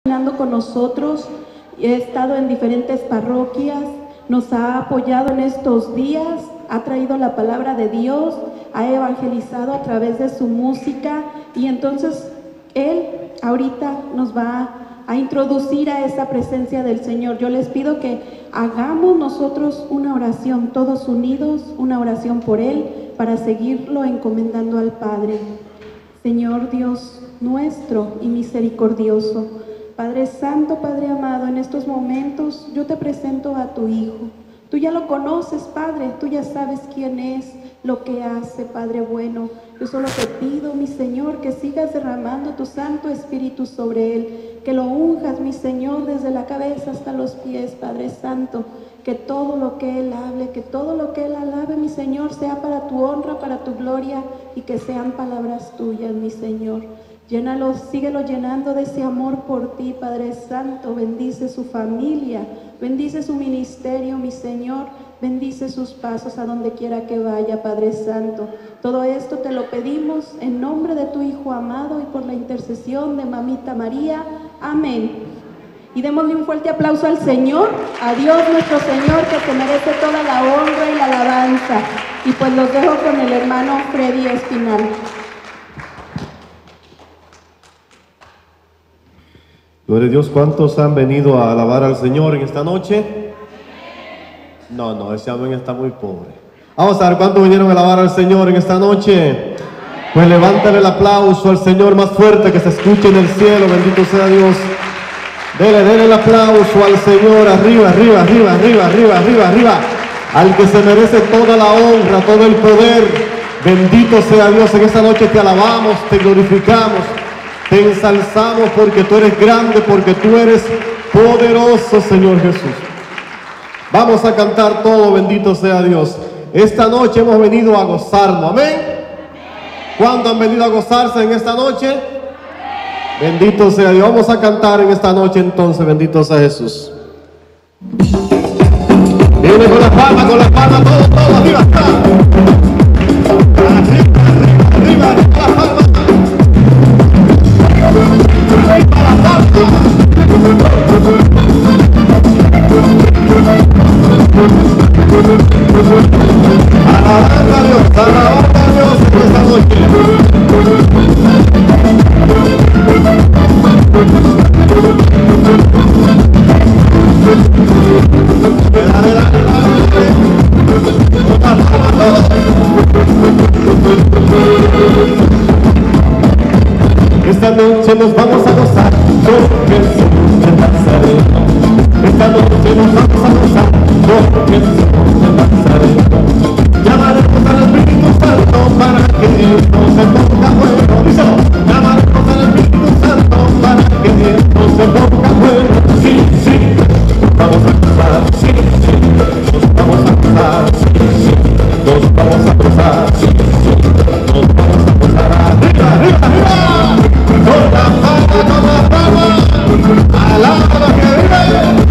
caminando con nosotros. He estado en diferentes parroquias, nos ha apoyado en estos días, ha traído la palabra de Dios, ha evangelizado a través de su música, y entonces Él ahorita nos va a introducir a esa presencia del Señor. Yo les pido que hagamos nosotros una oración, todos unidos, una oración por Él, para seguirlo encomendando al Padre. Señor Dios nuestro y misericordioso, Padre Santo, Padre amado, en estos momentos yo te presento a tu Hijo. Tú ya lo conoces, Padre, tú ya sabes quién es, lo que hace, Padre bueno. Yo solo te pido, mi Señor, que sigas derramando tu Santo Espíritu sobre Él, que lo unjas, mi Señor, desde la cabeza hasta los pies, Padre Santo, que todo lo que Él hable, que todo lo que Él alabe, mi Señor, sea para tu honra, para tu gloria, y que sean palabras tuyas, mi Señor. Llénalo, síguelo llenando de ese amor por ti, Padre Santo. Bendice su familia, bendice su ministerio, mi Señor. Bendice sus pasos a donde quiera que vaya, Padre Santo. Todo esto te lo pedimos en nombre de tu Hijo amado y por la intercesión de Mamita María. Amén. Y démosle un fuerte aplauso al Señor, a Dios nuestro Señor, que te merece toda la honra y la alabanza. Y pues los dejo con el hermano Freddy Espinal. Gloria a Dios. ¿Cuántos han venido a alabar al Señor en esta noche? No, ese amén está muy pobre. Vamos a ver cuántos vinieron a alabar al Señor en esta noche. Pues levántale el aplauso al Señor más fuerte que se escuche en el cielo. Bendito sea Dios. Dele el aplauso al Señor. Arriba, arriba, arriba, arriba, arriba, arriba, arriba. Al que se merece toda la honra, todo el poder. Bendito sea Dios. En esta noche te alabamos, te glorificamos, te ensalzamos, porque tú eres grande, porque tú eres poderoso, Señor Jesús. Vamos a cantar todo, bendito sea Dios. Esta noche hemos venido a gozarnos, amén. ¿Cuándo han venido a gozarse en esta noche? Bendito sea Dios. Vamos a cantar en esta noche entonces, bendito sea Jesús. Viene con la palma, todo, arriba está. Arriba, la palma. Alabando a Dios en esta noche. Esta noche nos vamos a gozar con Jesús de Nazareno. Esta noche nos vamos a gozar con Jesús de Nazareno. Llamaremos al Espíritu Santo para que esto se ponga bueno. Díselo. Llamaremos al Espíritu Santo para que esto se ponga bueno. Sí, sí, vamos a gozar. Sí, sí, nos vamos a gozar. Sí, sí, nos vamos a gozar. Sí, sí, nos vamos a gozar. Arriba, arriba, arriba. Con la palma, alaba que vive.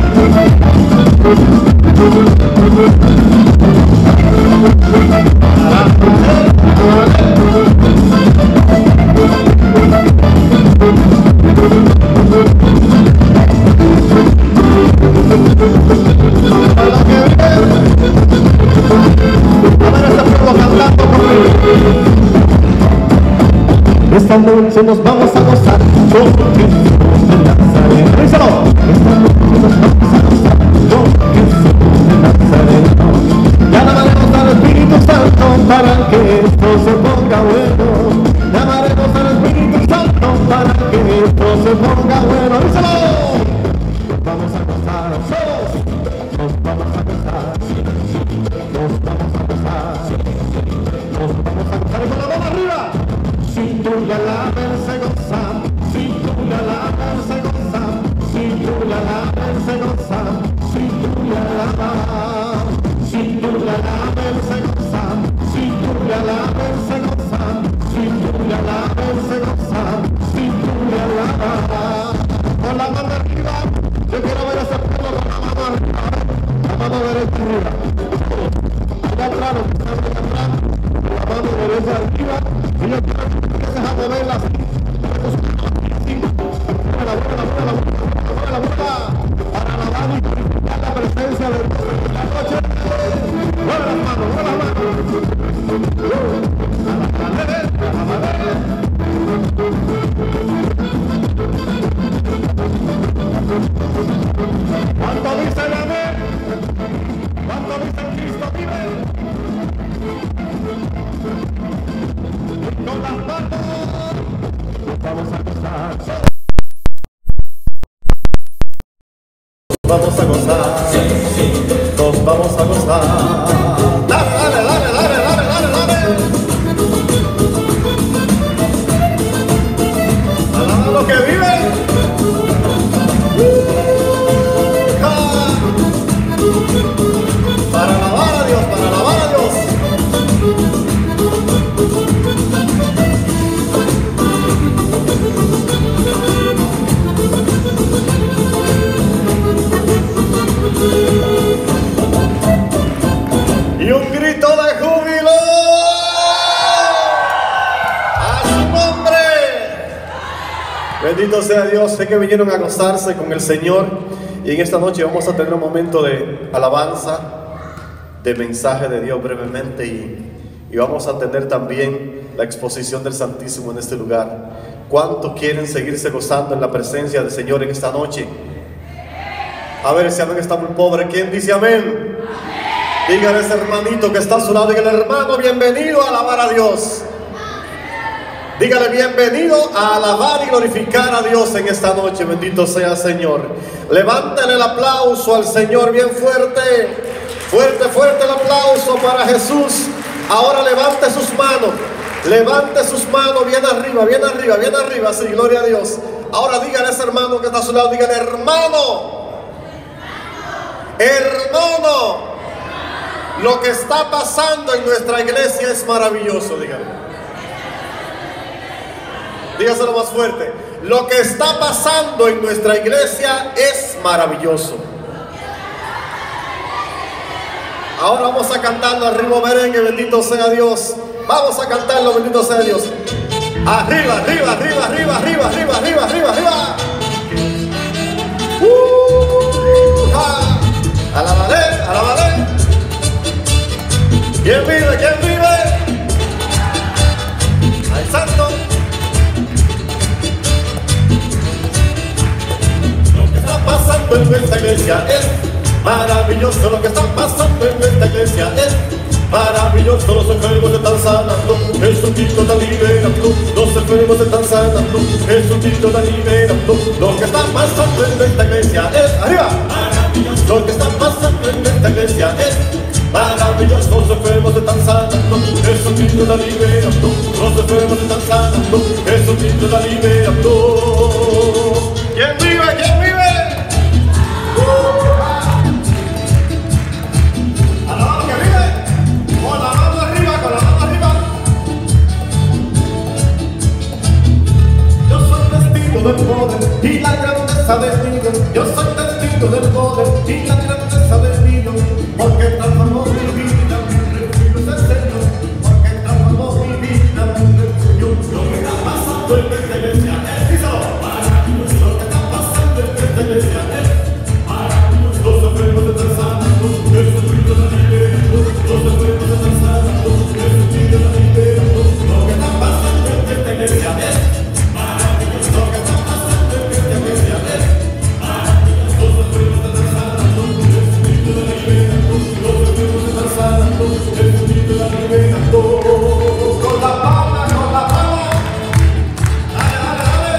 Esta noche nos vamos a gozar con Jesús de Nazareno. Díselo. Esta noche nos vamos a gozar con Jesús de Nazareno. Llamaremos al Espíritu Santo para que esto se ponga bueno. Llamaremos al Espíritu Santo para que esto se ponga bueno. Díselo. Vamos a gozar, nos vamos a gozar, nos vamos a gozar, nos vamos a gozar. Y con la mano arriba. Si tú ya la ves se goza, si tú ya la ves se goza, si tú ya la ves se goza, si tú ya la vas, si tú ya la ves se goza, si tú ya la ves se goza, si tú ya la ves se goza, si tú ya la vas. Con la mano arriba, yo quiero ver ese pueblo con la mano arriba, la mano derecha arriba. Allá atrás, la mano derecha arriba, y yo quiero que se a moverla así. Vamos a gozar, nos vamos a gozar. Dale, dale, dale, dale, dale, dale, dale. Alaba lo que vive. Para alabar a Dios, para alabar a Dios. Y un grito de júbilo a su nombre. Bendito sea Dios. Sé que vinieron a gozarse con el Señor, y en esta noche vamos a tener un momento de alabanza, de mensaje de Dios brevemente, y vamos a tener también la exposición del Santísimo en este lugar. ¿Cuántos quieren seguirse gozando en la presencia del Señor en esta noche? A ver, ese amén está muy pobre. ¿Quién dice amén? Dígale a ese hermanito que está a su lado, dígale: hermano, bienvenido a alabar a Dios. Dígale: bienvenido a alabar y glorificar a Dios en esta noche. Bendito sea el Señor. Levántale el aplauso al Señor bien fuerte. Fuerte, fuerte el aplauso para Jesús. Ahora levante sus manos. Levante sus manos bien arriba, bien arriba, bien arriba. Sí, gloria a Dios. Ahora dígale a ese hermano que está a su lado, dígale: hermano. Hermano, lo que está pasando en nuestra iglesia es maravilloso. Dígale. Dígaselo más fuerte. Lo que está pasando en nuestra iglesia es maravilloso. Ahora vamos a cantarlo al ritmo merengue. Bendito sea Dios. Vamos a cantarlo. Bendito sea Dios. Arriba, arriba, arriba, arriba, arriba, arriba, arriba, arriba, arriba. Alabaré, alabaré. ¿Quién vive? ¿Quién vive? Al santo. Lo que está pasando en nuestra iglesia es maravilloso. Lo que está pasando en nuestra iglesia es maravilloso. Los enfermos se están sanando, Jesucristo está liberando. Los enfermos se están sanando, Jesucristo está liberando. Lo que está pasando en nuestra iglesia es arriba. Lo que está pasando en esta iglesia es maravilloso. Los enfermos se están sanando, Jesucristo está liberando. Los enfermos se están sanando, Jesucristo está liberando. ¿Quién vive? ¿Quién vive? A la mano que vive. Con la mano arriba, con la mano arriba. Yo soy testigo del poder y la grandeza de Dios. Yo soy testigo del poder y la grandeza del Dios, porque transformó mi vida, mi refugio es el Señor, porque transformó mi vida, mi refugio. Lo que está pasando en esta iglesia es maravilloso. Lo que está pasando en esta iglesia es maravilloso. Los enfermos se están sanando, Jesucristo está liberando. Los enfermos se están sanando, Jesucristo está liberando. Lo que está pasando en esta iglesia es maravilloso. Lo que está pasando en esta iglesia es maravilloso. Los enfermos se están sanando, Jesucristo está liberando. Los enfermos se están sanando, Jesucristo está liberando. Con la palma, con la palma. Dale, dale, dale.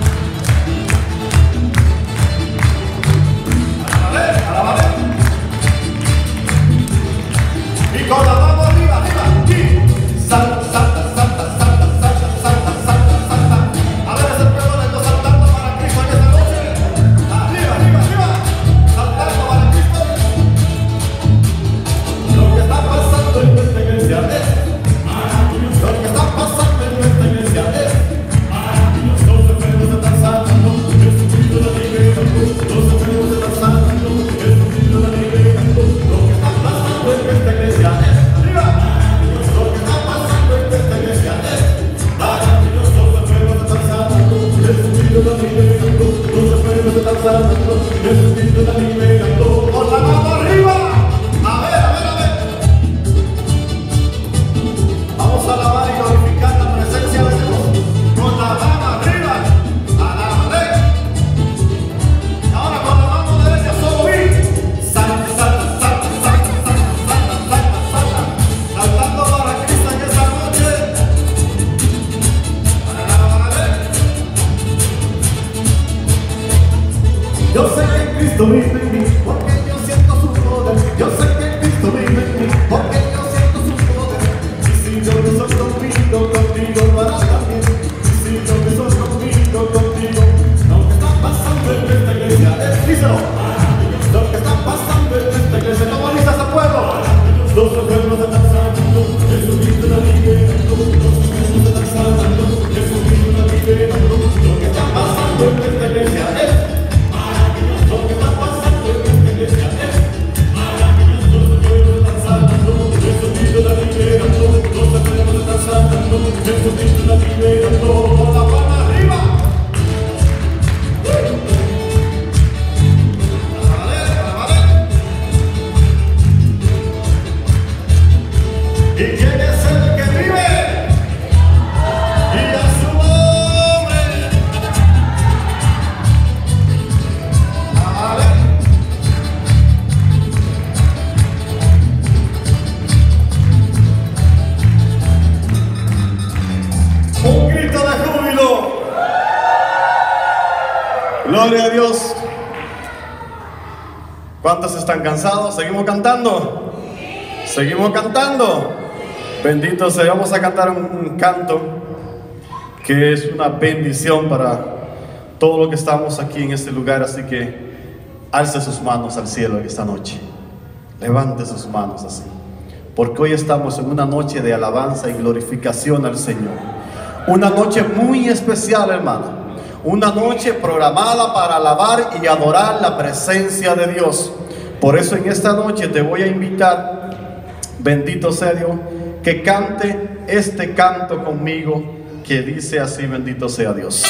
Dale, dale. Y con la mano arriba, arriba. Y salta, salta, salta, salta, salta, salta, salta, salta. A ver ese pueblo de los saltando para Cristo en esta noche. Arriba, arriba, arriba. Saltando para Cristo. Lo que está pasando en nuestra iglesia es maravilloso. Lo que está pasando en nuestra iglesia es maravilloso. Los enfermos se están sanando, Jesucristo está liberando. Los enfermos se están sanando, Jesucristo está liberando. Lo que está pasando en nuestra iglesia es arriba. Lo que está pasando en nuestra iglesia es maravilloso. Los enfermos se están sanando, Jesucristo está liberando. Los enfermos se están sanando, Jesucristo está liberando. Con la mano arriba. A ver, a ver, a ver. Vamos a alabar y glorificar la presencia de Dios. Con la mano arriba. Alabaré. Ahora con la mano derecha solo vi. Salta, salta, salta, salta, salta, salta, salta, salta. Saltando para Cristo en esta noche. Alabaré. Yo sé que Cristo vive en mí, porque yo siento su poder. Yo sé que Cristo vive en mí, porque yo siento su poder. Y si yo me soy contigo para también. Y si yo me soy contigo, lo que está pasando en esta iglesia es, díselo, lo que está pasando en esta iglesia. ¿Cómo dice ese pueblo? Los pueblos se están sanando, Jesucristo está liberando. Los pueblos se están sanando, Jesucristo está liberando. Lo que está pasando en esta iglesia es lo que está pasando en esta iglesia es maravilloso. Los pueblos se están sanando, Jesucristo está liberando. Los pueblos se están sanando, Jesucristo está liberando. Con la palma arriba. ¿Y quién es el que vive? Y a su nombre. Un grito de júbilo. Gloria a Dios. ¿Cuántos están cansados? ¿Seguimos cantando? ¿Seguimos cantando? Bendito sea. Vamos a cantar un canto que es una bendición para todo lo que estamos aquí en este lugar. Así que alce sus manos al cielo en esta noche. Levante sus manos así, porque hoy estamos en una noche de alabanza y glorificación al Señor. Una noche muy especial, hermano. Una noche programada para alabar y adorar la presencia de Dios. Por eso en esta noche te voy a invitar, bendito sea Dios, que cante este canto conmigo, que dice así: bendito sea Dios.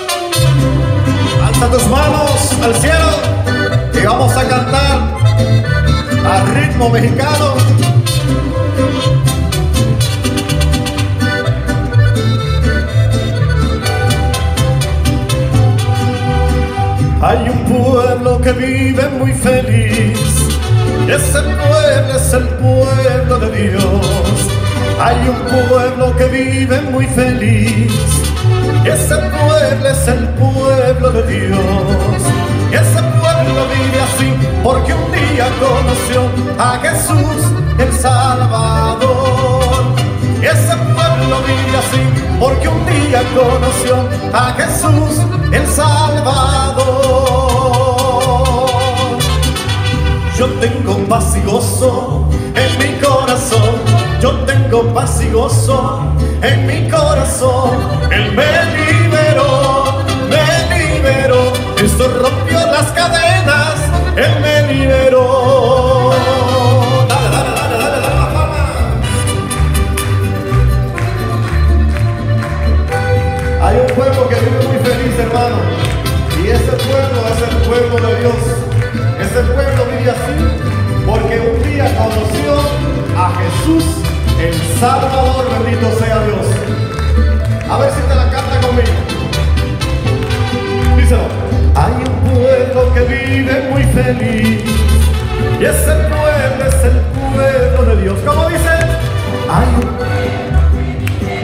Alza tus manos al cielo y vamos a cantar al ritmo mexicano. Hay un pueblo que vive muy feliz, y ese pueblo es el pueblo de Dios. Hay un pueblo que vive muy feliz, y ese pueblo es el pueblo de Dios. Y ese pueblo vive así porque un día conoció a Jesús el Salvador. Y ese pueblo vive así porque un día conoció a Jesús el Salvador. Yo tengo paz y gozo en mi corazón. Yo tengo paz y gozo en mi corazón. Él me liberó, me liberó. Cristo rompió las cadenas, Él me liberó. Dale, dale, dale, dale, dale la palma. Hay un pueblo que vive muy feliz, hermano, y ese pueblo es el pueblo de Dios. Ese pueblo vive así porque un día conoció a Jesús el Salvador. Bendito sea Dios. A ver si te la canta conmigo. Díselo. Hay un pueblo que vive muy feliz, y ese pueblo es el pueblo de Dios. ¿Cómo dice? Hay un pueblo que vive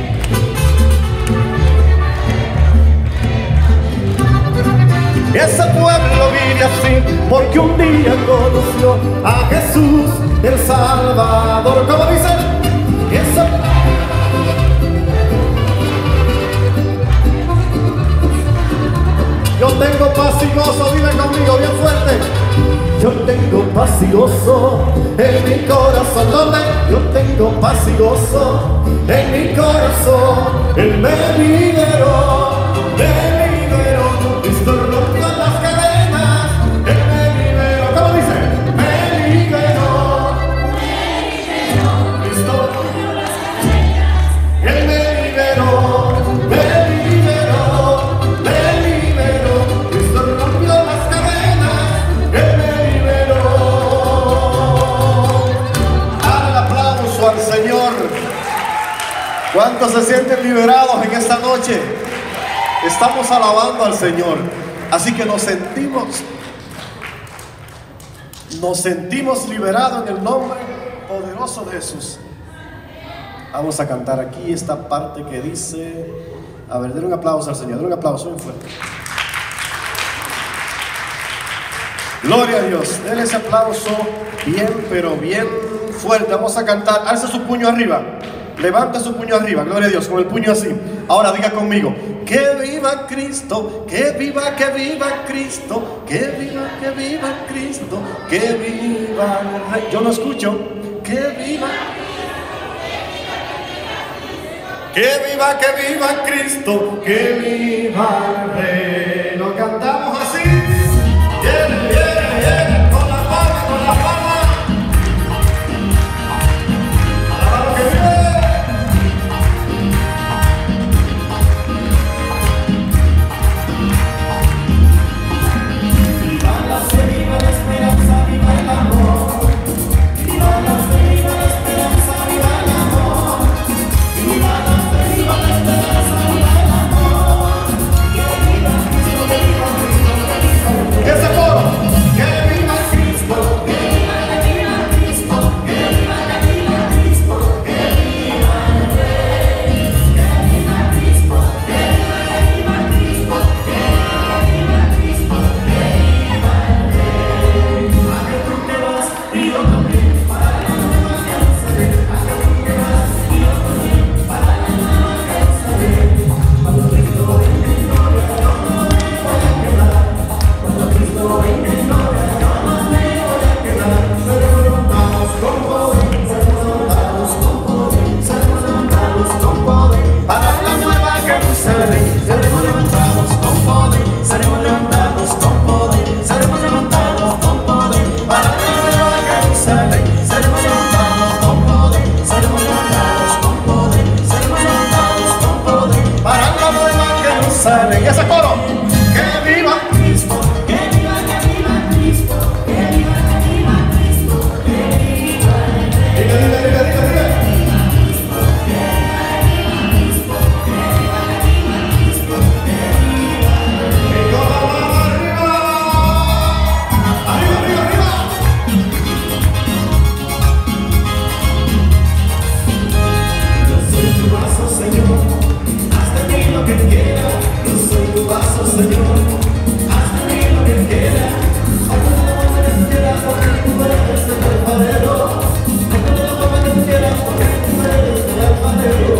muy feliz. Y ese pueblo vive así porque un día conoció a Jesús el Salvador. ¿Cómo dice? Y ese yo tengo paz y gozo, dime conmigo bien fuerte. Yo tengo paz y gozo en mi corazón. ¿Dónde? Yo tengo paz y gozo en mi corazón. Él me liberó, me liberó. Cristo rompió las cadenas, Él me liberó. ¿Cómo dice? Me liberó, Cristo rompió las cadenas, Él me liberó, me liberó. Al Señor. ¿Cuántos se sienten liberados en esta noche? Estamos alabando al Señor, así que nos sentimos liberados en el nombre poderoso de Jesús. Vamos a cantar aquí esta parte que dice, a ver, denle un aplauso al Señor, denle un aplauso muy fuerte. Gloria a Dios. Denle ese aplauso bien, pero bien fuerte. Vamos a cantar. Alza su puño arriba. Levanta su puño arriba. Gloria a Dios. Con el puño así. Ahora diga conmigo. Que viva Cristo. Que viva Cristo. Que viva Cristo. Que viva el Rey. Yo lo escucho. Que viva. Que viva Cristo. Que viva el Rey. Lo cantamos así. Viene, con la palma, alabado que vive. Viva la fe, viva la esperanza, viva el amor. Viva la fe, viva la esperanza, viva el amor. Viva la fe, viva la esperanza, viva el amor. Que viva Cristo, que viva Cristo, que viva Cristo. Ese coro. Que viva Cristo, que viva Cristo, que viva Cristo, que viva el Rey. Que viva Cristo, que viva Cristo, que viva Cristo, que viva el Rey. A que tú te vas y yo también para la nueva Jerusalén. A que tú te vas y yo también para la nueva Jerusalén. Cuando Cristo venga en gloria, yo no me voy a quedar. Cuando Cristo venga en gloria, yo no me voy a quedar. Seremos levantados con poder, seremos levantados con poder, seremos levantados con poder para la nueva Jerusalén. Seremos levantados con poder, seremos levantados con poder, seremos levantados con poder para la nueva Jerusalén. Seremos levantados con poder, seremos levantados con poder, seremos levantados con poder para la nueva Jerusalén. Y ese coro. Que viva Cristo, que viva Cristo, que viva Cristo, que viva el Rey. Diga. Cristo, que viva Cristo, que viva Cristo, que viva el Rey. Y toda la mano arriba. Arriba. Yo soy tu vaso, Señor. Haz de mí lo que quieras. Yo soy tu vaso, Señor. Haz de mí lo que quieras. Hazme lo que quieras porque tú eres el alfarero. Hazme lo que quieras porque tú eres el alfarero.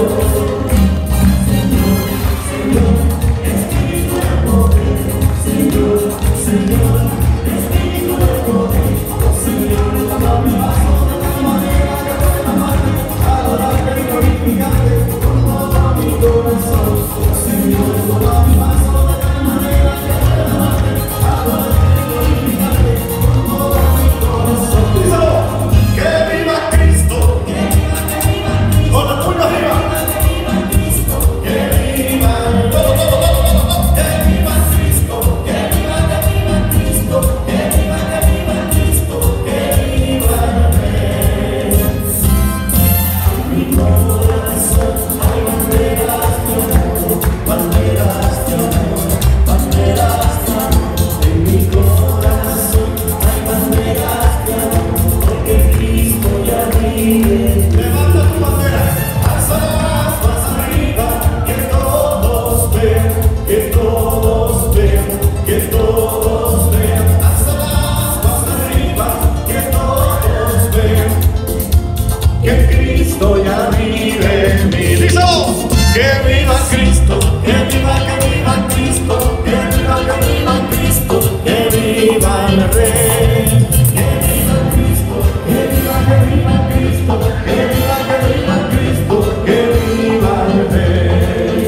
Señor, Espíritu de poder. Señor, Espíritu de poder. Señor, toma mi vaso de tal manera que pueda amarte, adorarte y glorificarte con todo mi corazón. Señor, toma mi vaso de tal manera que pueda amarte, adorarte y glorificarte con todo mi corazón. Díselo. Que viva Cristo, que viva Cristo, con el puño arriba. Que viva Cristo, que viva todo. Que viva Cristo, que viva Cristo, que viva Cristo, que viva el Rey. En mi corazón hay banderas de amor, banderas de amor, banderas de amor. En mi corazón hay banderas de amor, porque Cristo ya vive. Levanta tu bandera, alzalas más arriba, que todos vean, que todos vean, que todos vean. Alzalas más arriba, que todos vean, que Cristo ya vive en mí. ¡Díselo! Que viva Cristo, que viva Cristo, que viva Cristo, que viva el Rey. Que viva Cristo, que viva Cristo, que viva Cristo, que viva el Rey.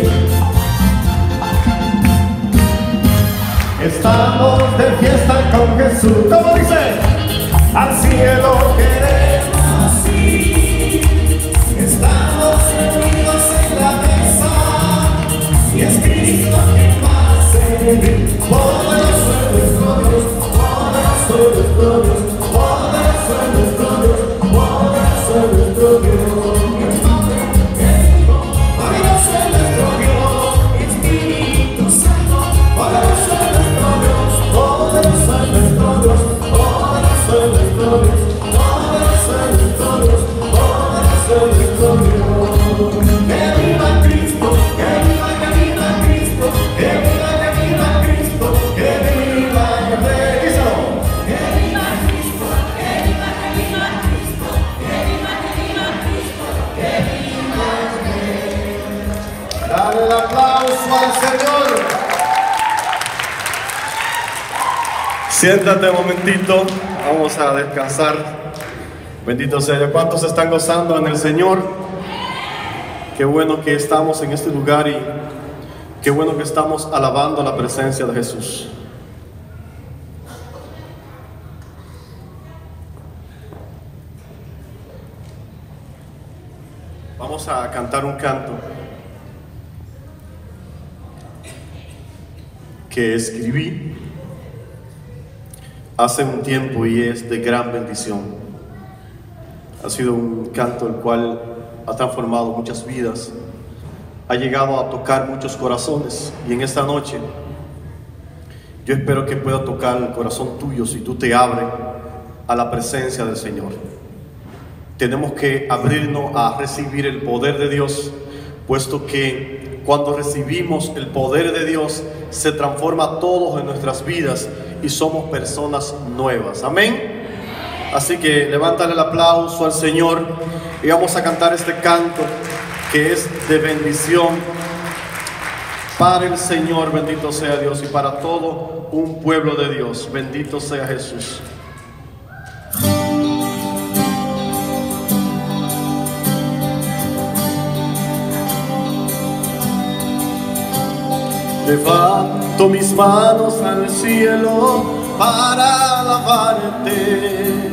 Estamos de fiesta con Jesús. ¿Cómo dice? Al cielo queremos ir. Estamos reunidos en la mesa y es Cristo quien va a servir. Poderoso es nuestro Dios, poderoso es nuestro Dios, poderoso es nuestro Dios, poderoso es nuestro Dios. Poderoso es nuestro Dios, Espíritu Santo. Poderoso es nuestro Dios, poderoso es nuestro Dios, poderoso es nuestro Dios, poderoso es nuestro Dios, poderoso es nuestro Dios. Que viva Cristo, que viva Cristo, que viva Cristo. Siéntate un momentito, vamos a descansar. Bendito sea Dios. ¿Cuántos están gozando en el Señor? Qué bueno que estamos en este lugar y qué bueno que estamos alabando la presencia de Jesús. Vamos a cantar un canto que escribí hace un tiempo y es de gran bendición. Ha sido un canto el cual ha transformado muchas vidas, ha llegado a tocar muchos corazones, y en esta noche yo espero que pueda tocar el corazón tuyo si tú te abres a la presencia del Señor. Tenemos que abrirnos a recibir el poder de Dios, puesto que cuando recibimos el poder de Dios se transforma todo en nuestras vidas y somos personas nuevas. Amén. Así que levántale el aplauso al Señor y vamos a cantar este canto que es de bendición para el Señor. Bendito sea Dios, y para todo un pueblo de Dios. Bendito sea Jesús. Levanto mis manos al cielo para alabarte.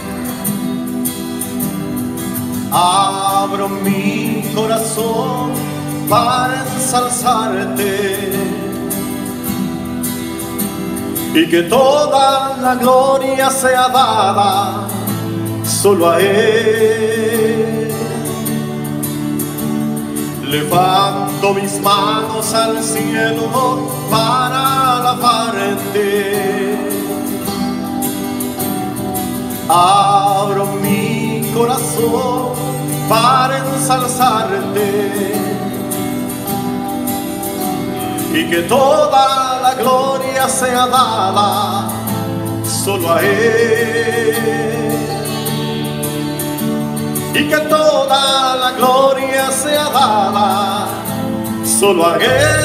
Abro mi corazón para ensalzarte. Y que toda la gloria sea dada solo a Él. Levanto mis manos al cielo para alabarte. Abro mi corazón para ensalzarte. Y que toda la gloria sea dada solo a Él. Y que toda la gloria sea dada solo a Él.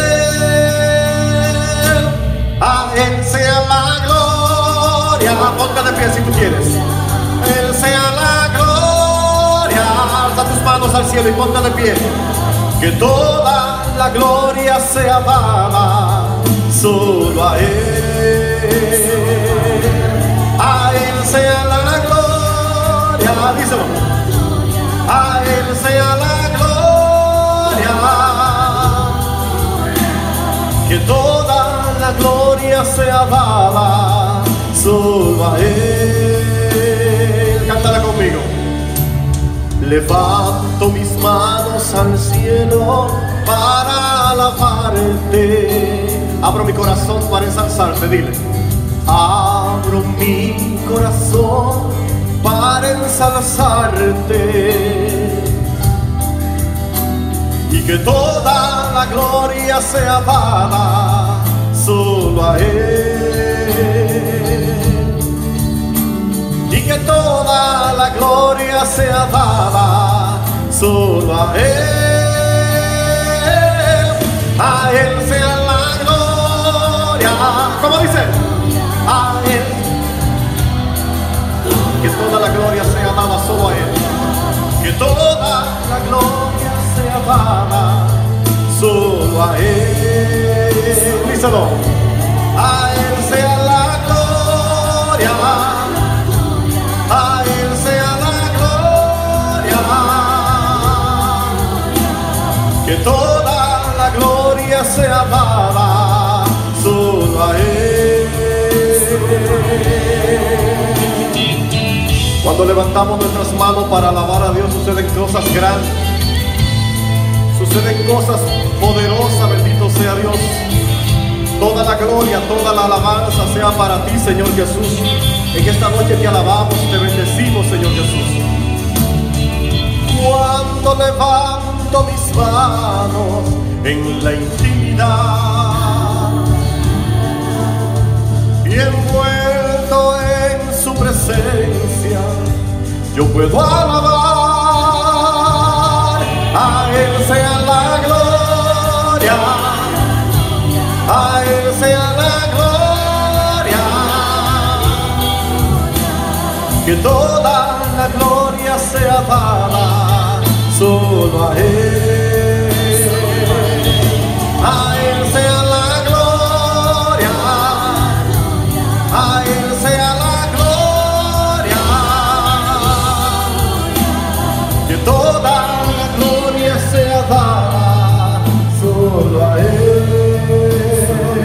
A Él sea la gloria. Ponte de pie si tú quieres. A Él sea la gloria. Alza tus manos al cielo y ponte de pie. Que toda la gloria sea dada solo a Él. A Él sea la gloria. Díselo. A Él sea la gloria. Que toda la gloria sea dada solo a Él. Cántala conmigo. Levanto mis manos al cielo para alabarte. Abro mi corazón para ensalzarte, dile. Abro mi corazón para ensalzarte. Y que toda la gloria sea dada solo a Él. Y que toda la gloria sea dada solo a Él. A Él sea la gloria. ¿Cómo dice? A Él. Que toda la gloria sea dada solo a Él. Que toda la gloria sea dada solo a Él. Díselo. A Él sea la gloria. A Él sea la gloria. Que toda la gloria sea dada solo a Él. Cuando levantamos nuestras manos para alabar a Dios, suceden cosas grandes, suceden cosas poderosas. Bendito sea Dios. Toda la gloria, toda la alabanza sea para ti, Señor Jesús. En esta noche te alabamos, te bendecimos, Señor Jesús. Cuando levanto mis manos en la intimidad y envuelto en su presencia, yo puedo alabar. A Él sea la gloria. A Él sea la gloria. que toda la gloria sea dada solo a Él. A Él sea la gloria, a Él sea la gloria, que toda la gloria sea dada solo a Él,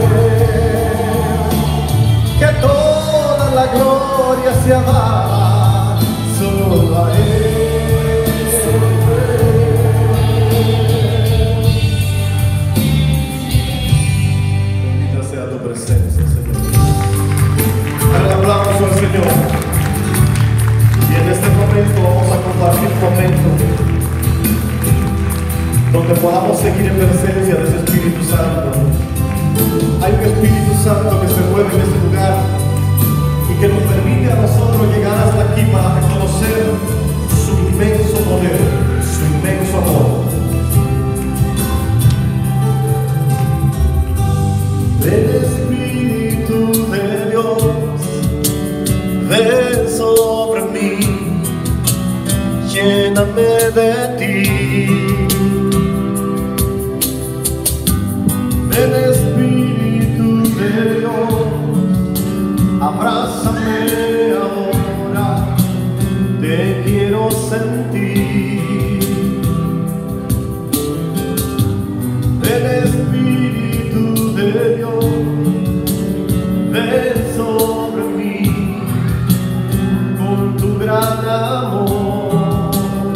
que toda la gloria sea dada solo a Él. Presencia, Señor. Dale un aplauso al Señor. Y en este momento vamos a compartir un momento donde podamos seguir en presencia de ese Espíritu Santo. Hay un Espíritu Santo que se mueve en este lugar y que nos permite a nosotros llegar hasta aquí para reconocer su inmenso poder, su inmenso amor. El Espíritu de Dios ven sobre mí, lléname de ti. El Espíritu de Dios, abrázame ahora, te quiero sentir. El Espíritu de Dios ven sobre mí con tu gran amor.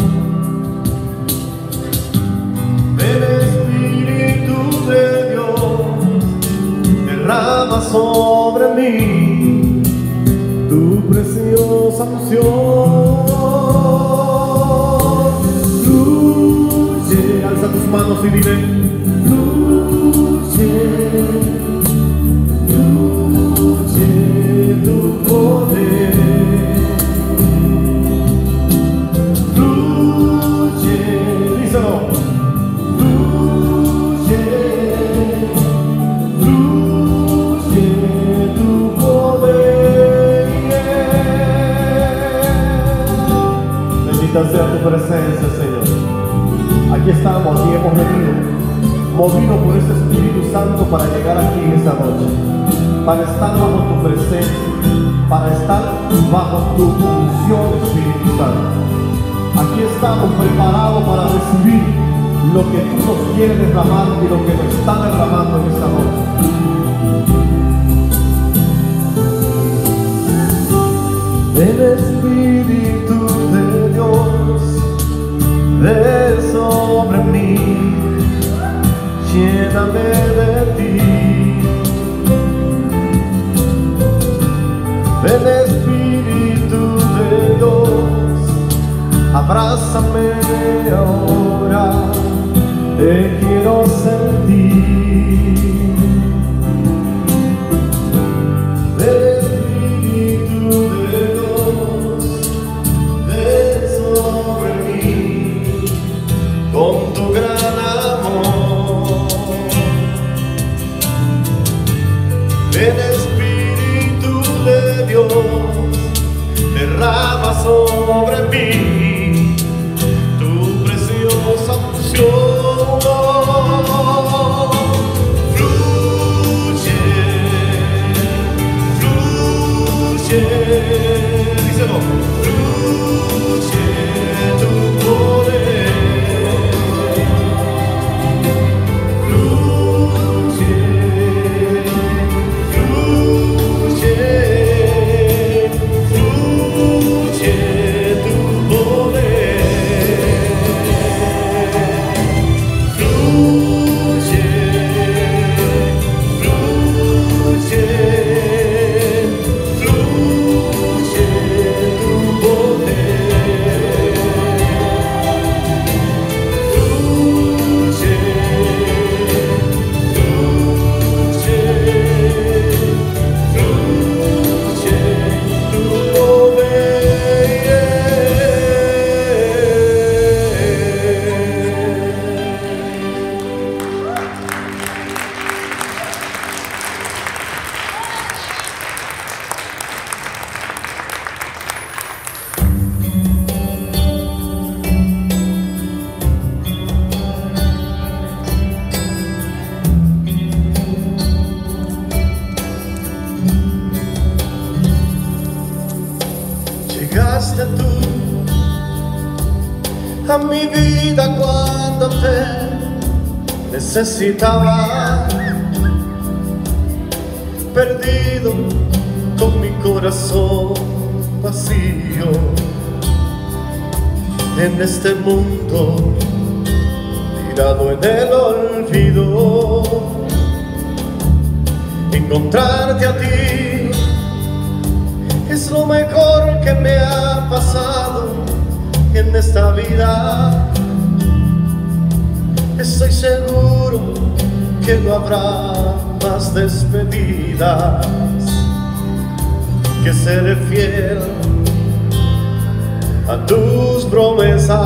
El Espíritu de Dios derrama sobre mí tu preciosa unción. Fluye, alza tus manos y dile: fluye tu poder, fluye, díselo, fluye tu poder. Bendita sea tu presencia, Señor. Aquí estamos y hemos venido movido por ese Espíritu Santo para llegar aquí en esta noche, para estar bajo tu presencia, para estar bajo tu unción, Espíritu Santo. Aquí estamos preparados para recibir lo que tú nos quieres derramar y lo que nos está derramando en esta noche. El Espíritu de Dios ven sobre mí, lléname de ti. El Espíritu de Dios, abrázame ahora, te quiero sentir. El Espíritu de Dios ven sobre mí con tu gran amor. El Espíritu de Dios derrama sobre mí tu preciosa unción. Fluye, fluye, díselo, fluye tu poder. Fluye, fluye, fluye tu poder. llegaste tú a mi vida cuando te necesitaba, perdido con mi corazón vacío en este mundo, tirado en el olvido. Encontrarte a ti es lo mejor que me ha pasado en esta vida. Estoy seguro que no habrá más despedidas, que seré fiel a tus promesas,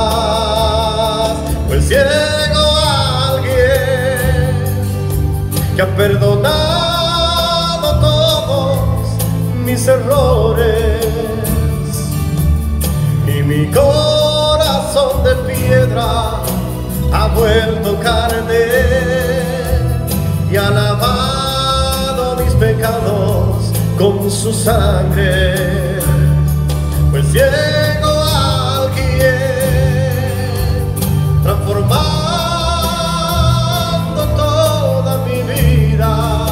pues llegó alguien que ha perdonado todos mis errores, y mi corazón de piedra ha vuelto carne y ha lavado mis pecados con su sangre. Pues llegó alguien transformando toda mi vida,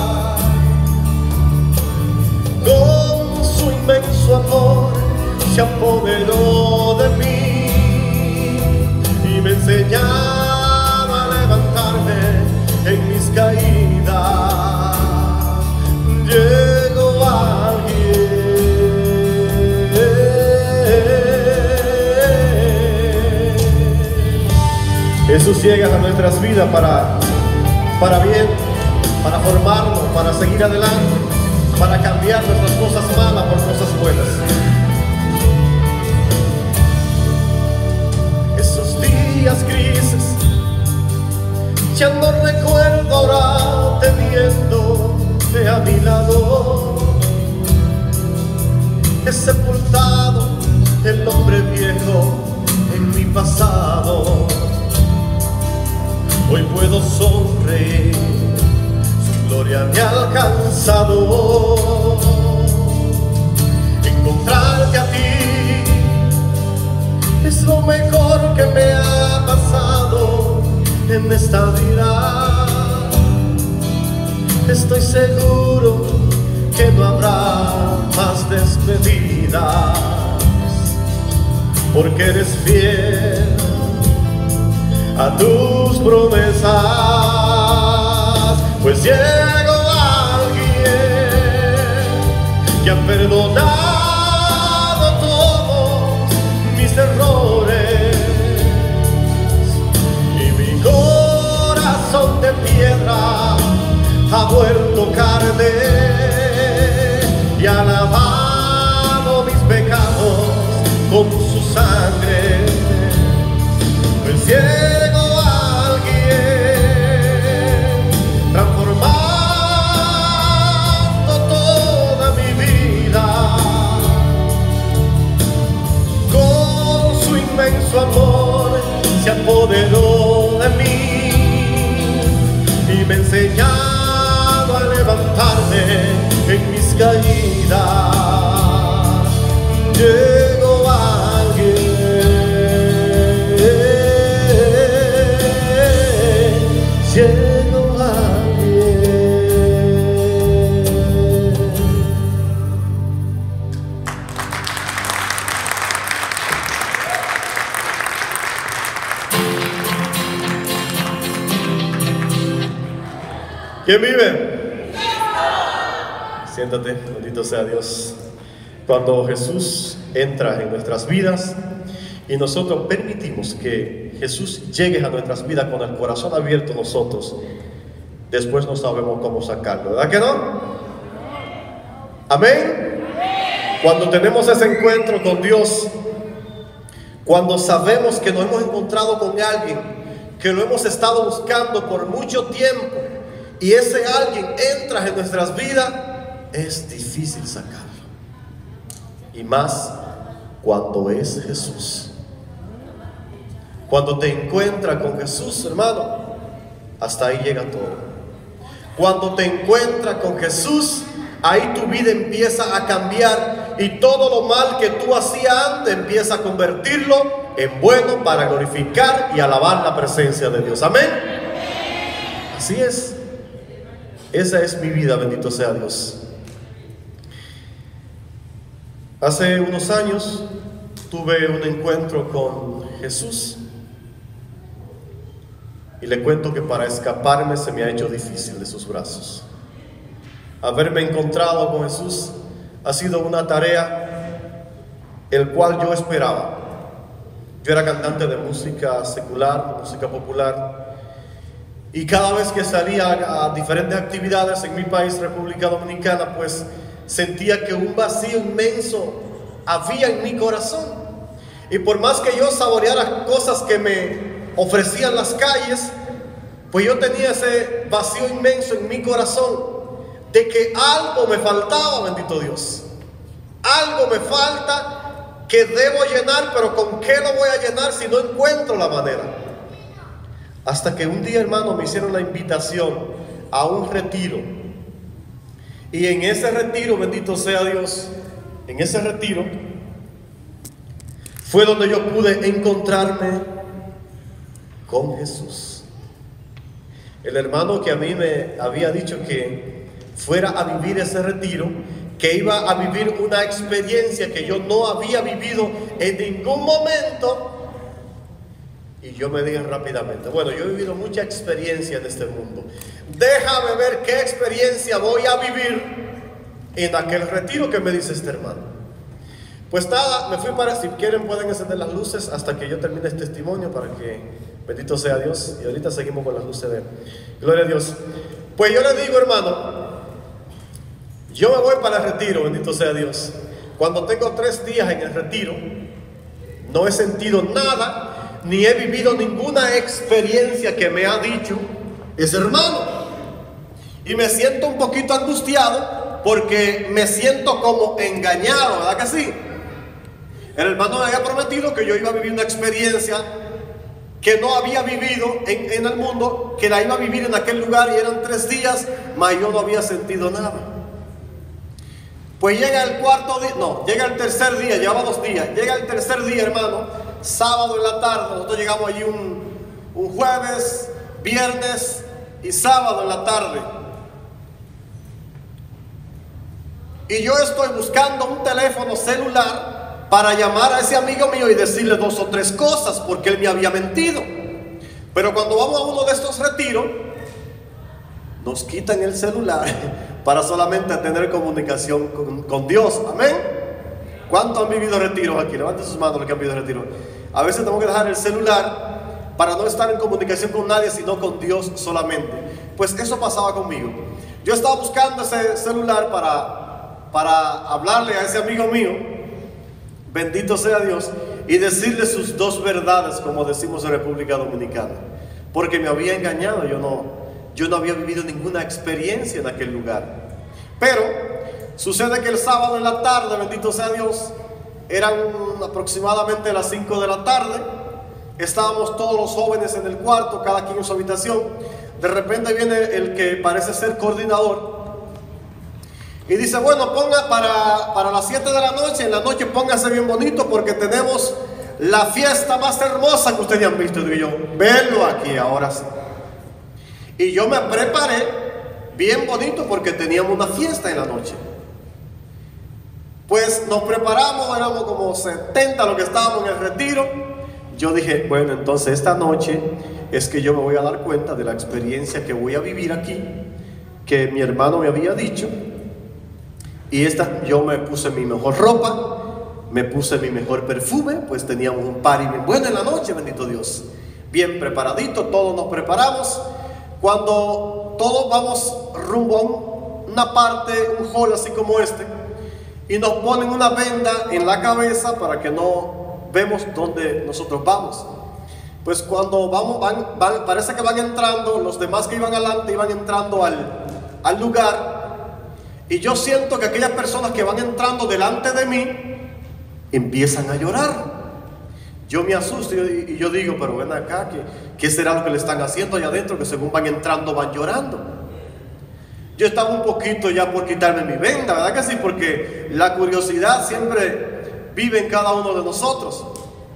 con su inmenso amor se apoderó de mí y me enseñaba a levantarme en mis caídas. Llegó alguien. Jesús llega a nuestras vidas para bien, para formarnos, para seguir adelante, para cambiar nuestras cosas malas por cosas buenas. Esos días grises ya no recuerdo ahora teniéndote a mi lado. He sepultado el hombre viejo en mi pasado. Hoy puedo sonreír, su gloria me ha alcanzado. Encontrarte a ti es lo mejor que me ha pasado en esta vida. Estoy seguro que no habrá más despedidas, porque eres fiel a tus promesas. Pues llegó alguien que ha perdonado todos mis errores, y mi corazón de piedra ha vuelto carne y ha lavado mis pecados con su sangre. Pues llegó alguien transformando toda mi vida, con su inmenso amor se apoderó de mí y me enseñaba a levantarme en mis caídas. Llegó alguien, llegó alguien. ¿Quién vive? Siéntate, bendito sea Dios. Cuando Jesús entra en nuestras vidas y nosotros permitimos que Jesús llegue a nuestras vidas con el corazón abierto, nosotros después no sabemos cómo sacarlo, ¿verdad que no? Amén. Cuando tenemos ese encuentro con Dios, cuando sabemos que nos hemos encontrado con alguien que lo hemos estado buscando por mucho tiempo y ese alguien entra en nuestras vidas, es difícil sacarlo. Y más cuando es Jesús. Cuando te encuentras con Jesús, hermano, hasta ahí llega todo. Cuando te encuentras con Jesús, ahí tu vida empieza a cambiar y todo lo mal que tú hacías antes empieza a convertirlo en bueno para glorificar y alabar la presencia de Dios. Amén. Así es. Esa es mi vida, bendito sea Dios. Hace unos años tuve un encuentro con Jesús y le cuento que para escaparme se me ha hecho difícil de sus brazos. Haberme encontrado con Jesús ha sido una tarea el cual yo esperaba. Yo era cantante de música secular, música popular, y cada vez que salía a diferentes actividades en mi país, República Dominicana, pues sentía que un vacío inmenso había en mi corazón. Y por más que yo saboreara cosas que me ofrecían las calles, pues yo tenía ese vacío inmenso en mi corazón de que algo me faltaba, bendito Dios. Algo me falta que debo llenar, pero ¿con qué lo voy a llenar si no encuentro la manera? Hasta que un día, hermano, me hicieron la invitación a un retiro. Y en ese retiro, bendito sea Dios, en ese retiro fue donde yo pude encontrarme con Jesús. El hermano que a mí me había dicho que fuera a vivir ese retiro, que iba a vivir una experiencia que yo no había vivido en ningún momento. Y yo me dije rápidamente, bueno, yo he vivido mucha experiencia en este mundo. Déjame ver qué experiencia voy a vivir en aquel retiro que me dice este hermano. Pues nada, me fui para, si quieren pueden encender las luces hasta que yo termine el testimonio para que, bendito sea Dios, y ahorita seguimos con las luces de gloria a Dios. Pues yo le digo, hermano, yo me voy para el retiro, bendito sea Dios. Cuando tengo 3 días en el retiro, no he sentido nada, ni he vivido ninguna experiencia que me ha dicho ese hermano. Y me siento un poquito angustiado porque me siento como engañado, ¿verdad que sí? El hermano me había prometido que yo iba a vivir una experiencia que no había vivido en el mundo, que la iba a vivir en aquel lugar, y eran 3 días, mas yo no había sentido nada. Pues llega el cuarto día, no, llega el tercer día, llevaba 2 días, llega el tercer día, hermano, sábado en la tarde. Nosotros llegamos allí un jueves, viernes y sábado en la tarde. Y yo estoy buscando un teléfono celular para llamar a ese amigo mío y decirle 2 o 3 cosas, porque él me había mentido. Pero cuando vamos a uno de estos retiros, nos quitan el celular para solamente tener comunicación con Dios. Amén. ¿Cuántos han vivido retiros aquí? Levanten sus manos los que han vivido retiros. A veces tenemos que dejar el celular para no estar en comunicación con nadie, sino con Dios solamente. Pues eso pasaba conmigo. Yo estaba buscando ese celular para hablarle a ese amigo mío, bendito sea Dios, y decirle sus 2 verdades, como decimos en República Dominicana, porque me había engañado. Yo no había vivido ninguna experiencia en aquel lugar. Pero sucede que el sábado en la tarde, bendito sea Dios, eran aproximadamente las 5 de la tarde. Estábamos todos los jóvenes en el cuarto, cada quien en su habitación. De repente viene el que parece ser coordinador y dice, bueno, ponga para las 7 de la noche, en la noche póngase bien bonito porque tenemos la fiesta más hermosa que ustedes han visto. Y yo, verlo aquí, ahora sí. Y yo me preparé bien bonito porque teníamos una fiesta en la noche. Pues nos preparamos, éramos como 70 los que estábamos en el retiro. Yo dije, bueno, entonces esta noche es que yo me voy a dar cuenta de la experiencia que voy a vivir aquí, que mi hermano me había dicho. Y yo me puse mi mejor ropa, me puse mi mejor perfume, pues teníamos un party bien bueno en la noche, bendito Dios. Bien preparadito, todos nos preparamos. Cuando todos vamos rumbo a una parte, un hall así como este, y nos ponen una venda en la cabeza para que no vemos dónde nosotros vamos. Pues cuando parece que van entrando, los demás que iban adelante iban entrando al lugar. Y yo siento que aquellas personas que van entrando delante de mí empiezan a llorar. Yo me asusto y yo digo, pero ven acá, ¿qué será lo que le están haciendo allá adentro? Que según van entrando van llorando. Yo estaba un poquito ya por quitarme mi venda, ¿verdad que sí? Porque la curiosidad siempre vive en cada uno de nosotros.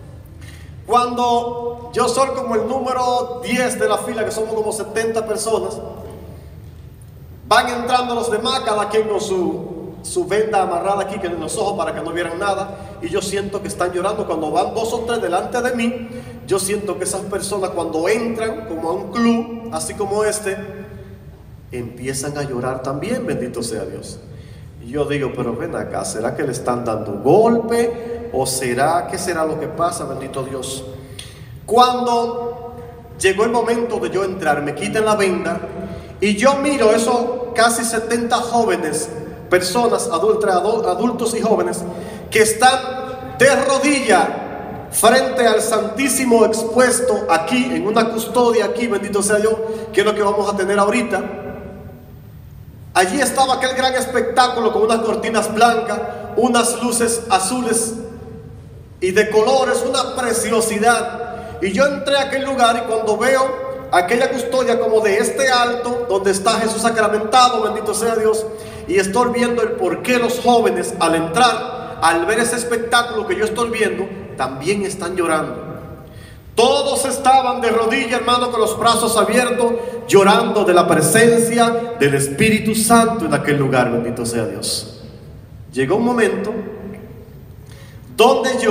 Cuando yo soy como el número 10 de la fila, que somos como 70 personas, van entrando los demás, cada quien con su venda amarrada aquí en los ojos para que no vieran nada, y yo siento que están llorando. Cuando van 2 o 3 delante de mí, yo siento que esas personas, cuando entran como a un club así como este, empiezan a llorar también, bendito sea Dios. Y yo digo, pero ven acá, ¿será que le están dando golpe? ¿O será, qué será lo que pasa, bendito Dios? Cuando llegó el momento de yo entrar, me quitan la venda y yo miro esos casi 70 jóvenes, personas, adultos y jóvenes, que están de rodilla frente al Santísimo expuesto aquí, en una custodia aquí, bendito sea Dios, que es lo que vamos a tener ahorita. Allí estaba aquel gran espectáculo con unas cortinas blancas, unas luces azules y de colores, una preciosidad. Y yo entré a aquel lugar y cuando veo aquella custodia como de este alto, donde está Jesús sacramentado, bendito sea Dios, y estoy viendo el por qué los jóvenes al entrar, al ver ese espectáculo que yo estoy viendo, también están llorando. Todos estaban de rodillas, hermano, con los brazos abiertos, llorando de la presencia del Espíritu Santo en aquel lugar, bendito sea Dios. Llegó un momento donde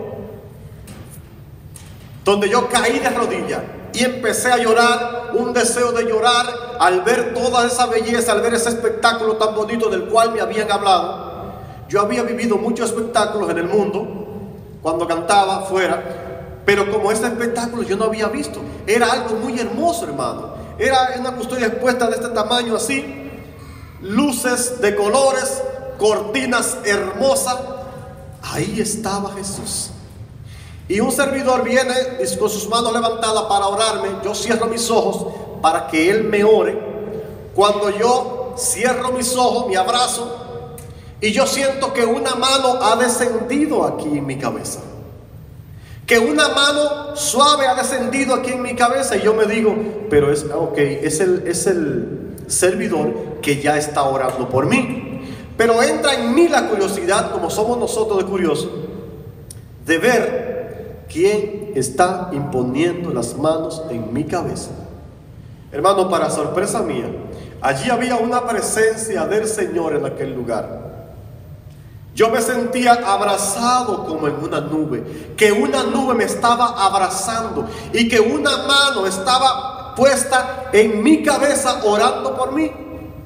yo caí de rodillas y empecé a llorar, un deseo de llorar al ver toda esa belleza, al ver ese espectáculo tan bonito del cual me habían hablado. Yo había vivido muchos espectáculos en el mundo cuando cantaba fuera, pero como este espectáculo yo no había visto. Era algo muy hermoso, hermano. Era una custodia expuesta de este tamaño así, luces de colores, cortinas hermosas. Ahí estaba Jesús. Y un servidor viene con sus manos levantadas para orarme. Yo cierro mis ojos para que Él me ore. Cuando yo cierro mis ojos, me abrazo, y yo siento que una mano ha descendido aquí en mi cabeza. Que una mano suave ha descendido aquí en mi cabeza. Y yo me digo, pero es el servidor que ya está orando por mí. Pero entra en mí la curiosidad, como somos nosotros de curiosos, de ver quién está imponiendo las manos en mi cabeza. Hermano, para sorpresa mía, allí había una presencia del Señor en aquel lugar. Yo me sentía abrazado como en una nube, que una nube me estaba abrazando y que una mano estaba puesta en mi cabeza orando por mí.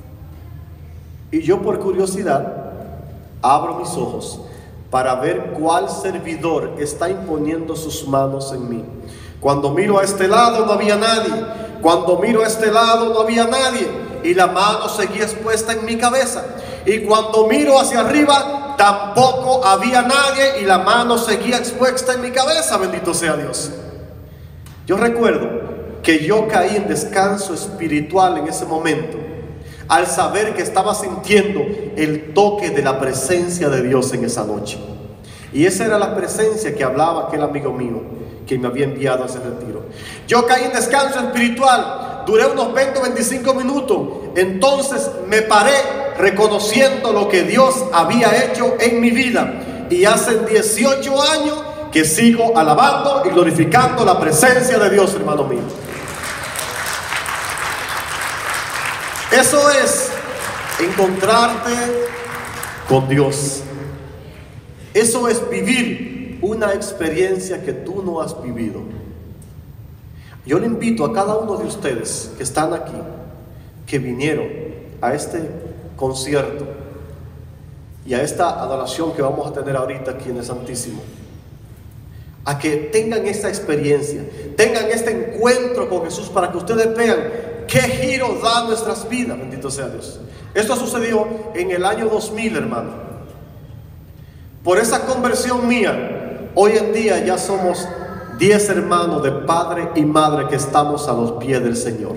Y yo, por curiosidad, abro mis ojos para ver cuál servidor está imponiendo sus manos en mí. Cuando miro a este lado no había nadie, cuando miro a este lado no había nadie, y la mano seguía expuesta en mi cabeza. Y cuando miro hacia arriba tampoco había nadie y la mano seguía expuesta en mi cabeza, bendito sea Dios. Yo recuerdo que yo caí en descanso espiritual en ese momento, al saber que estaba sintiendo el toque de la presencia de Dios en esa noche. Y esa era la presencia que hablaba aquel amigo mío que me había enviado a ese retiro. Yo caí en descanso espiritual, duré unos 20 o 25 minutos. Entonces me paré reconociendo lo que Dios había hecho en mi vida. Y hace 18 años que sigo alabando y glorificando la presencia de Dios, hermano mío. Eso es encontrarte con Dios. Eso es vivir una experiencia que tú no has vivido. Yo le invito a cada uno de ustedes que están aquí, que vinieron a este concierto y a esta adoración que vamos a tener ahorita aquí en el Santísimo, a que tengan esta experiencia, tengan este encuentro con Jesús, para que ustedes vean qué giro da nuestras vidas, bendito sea Dios. Esto sucedió en el año 2000, hermano. Por esa conversión mía, hoy en día ya somos 10 hermanos de padre y madre que estamos a los pies del Señor.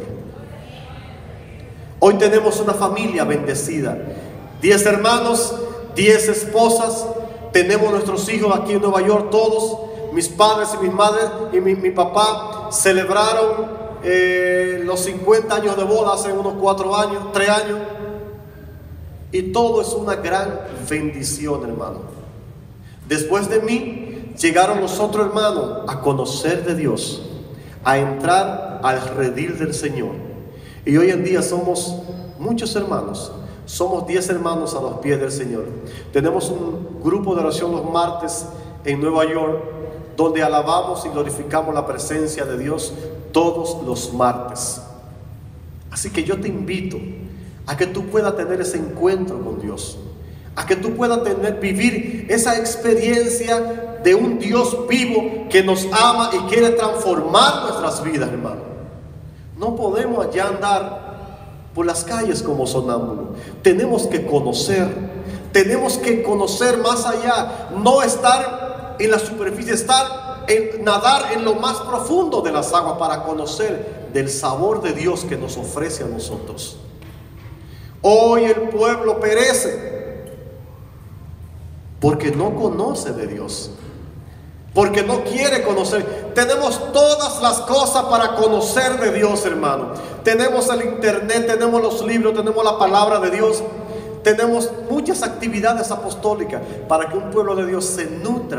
Hoy tenemos una familia bendecida, 10 hermanos, 10 esposas, tenemos nuestros hijos aquí en Nueva York, todos, mis padres y mis madres y mi papá celebraron los 50 años de boda hace unos 4 años, 3 años. Y todo es una gran bendición, hermano. Después de mí llegaron los otros hermanos a conocer de Dios, a entrar al redil del Señor. Y hoy en día somos muchos hermanos. Somos 10 hermanos a los pies del Señor. Tenemos un grupo de oración los martes en Nueva York, donde alabamos y glorificamos la presencia de Dios todos los martes. Así que yo te invito a que tú puedas tener ese encuentro con Dios, a que tú puedas vivir esa experiencia de un Dios vivo que nos ama y quiere transformar nuestras vidas, hermano. No podemos ya andar por las calles como sonámbulos. Tenemos que conocer más allá, no estar en la superficie, nadar en lo más profundo de las aguas para conocer del sabor de Dios que nos ofrece a nosotros. Hoy el pueblo perece porque no conoce de Dios, porque no quiere conocer. Tenemos todas las cosas para conocer de Dios, hermano. Tenemos el internet, tenemos los libros, tenemos la palabra de Dios, tenemos muchas actividades apostólicas para que un pueblo de Dios se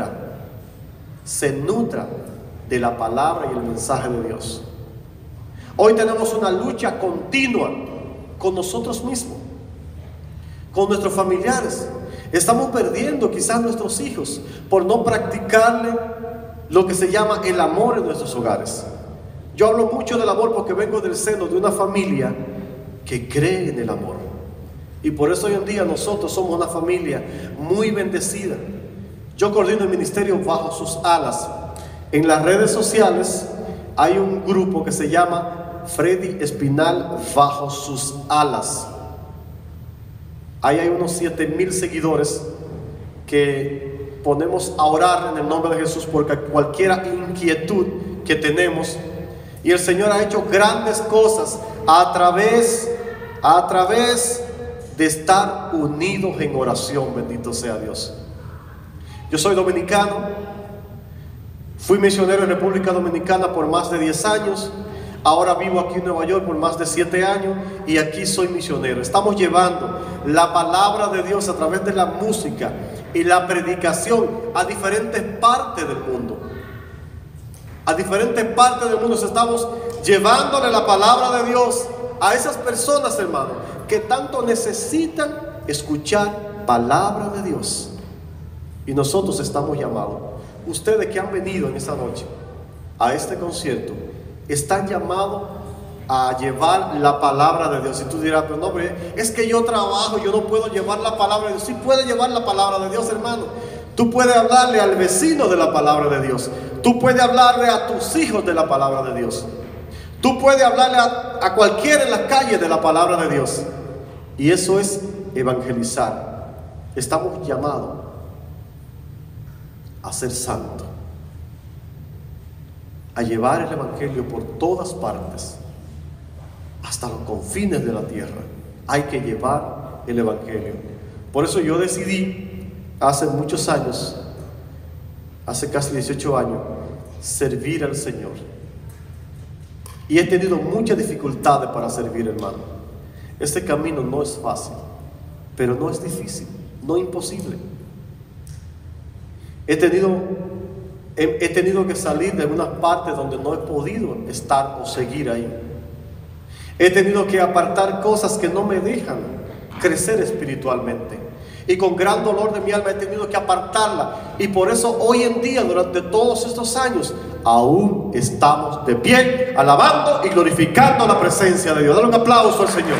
nutra de la palabra y el mensaje de Dios. Hoy tenemos una lucha continua con nosotros mismos, con nuestros familiares. Estamos perdiendo quizás nuestros hijos por no practicarle lo que se llama el amor en nuestros hogares. Yo hablo mucho del amor porque vengo del seno de una familia que cree en el amor. Y por eso hoy en día nosotros somos una familia muy bendecida. Yo coordino el ministerio Bajo Sus Alas. En las redes sociales hay un grupo que se llama Freddy Espinal Bajo Sus Alas. Ahí hay unos 7,000 seguidores que ponemos a orar en el nombre de Jesús por cualquier inquietud que tenemos. Y el Señor ha hecho grandes cosas a través de estar unidos en oración. Bendito sea Dios. Yo soy dominicano, fui misionero en República Dominicana por más de 10 años. Ahora vivo aquí en Nueva York por más de 7 años y aquí soy misionero. Estamos llevando la palabra de Dios a través de la música y la predicación a diferentes partes del mundo. A diferentes partes del mundo estamos llevándole la palabra de Dios a esas personas, hermanos, que tanto necesitan escuchar palabra de Dios. Y nosotros estamos llamados. Ustedes que han venido en esta noche a este concierto están llamados a llevar la palabra de Dios. Y tú dirás, pero no, es que yo trabajo, yo no puedo llevar la palabra de Dios. Sí puedes llevar la palabra de Dios, hermano. Tú puedes hablarle al vecino de la palabra de Dios. Tú puedes hablarle a tus hijos de la palabra de Dios. Tú puedes hablarle a cualquiera en la calle de la palabra de Dios. Y eso es evangelizar. Estamos llamados a ser santos, a llevar el evangelio por todas partes, hasta los confines de la tierra. Hay que llevar el evangelio. Por eso yo decidí hace muchos años, hace casi 18 años, servir al Señor. Y he tenido muchas dificultades para servir, hermano. Este camino no es fácil, pero no es difícil, no imposible. He tenido que salir de algunas partes donde no he podido estar o seguir ahí. He tenido que apartar cosas que no me dejan crecer espiritualmente. Y con gran dolor de mi alma he tenido que apartarla. Y por eso hoy en día, durante todos estos años, aún estamos de pie, alabando y glorificando la presencia de Dios. Dale un aplauso al Señor.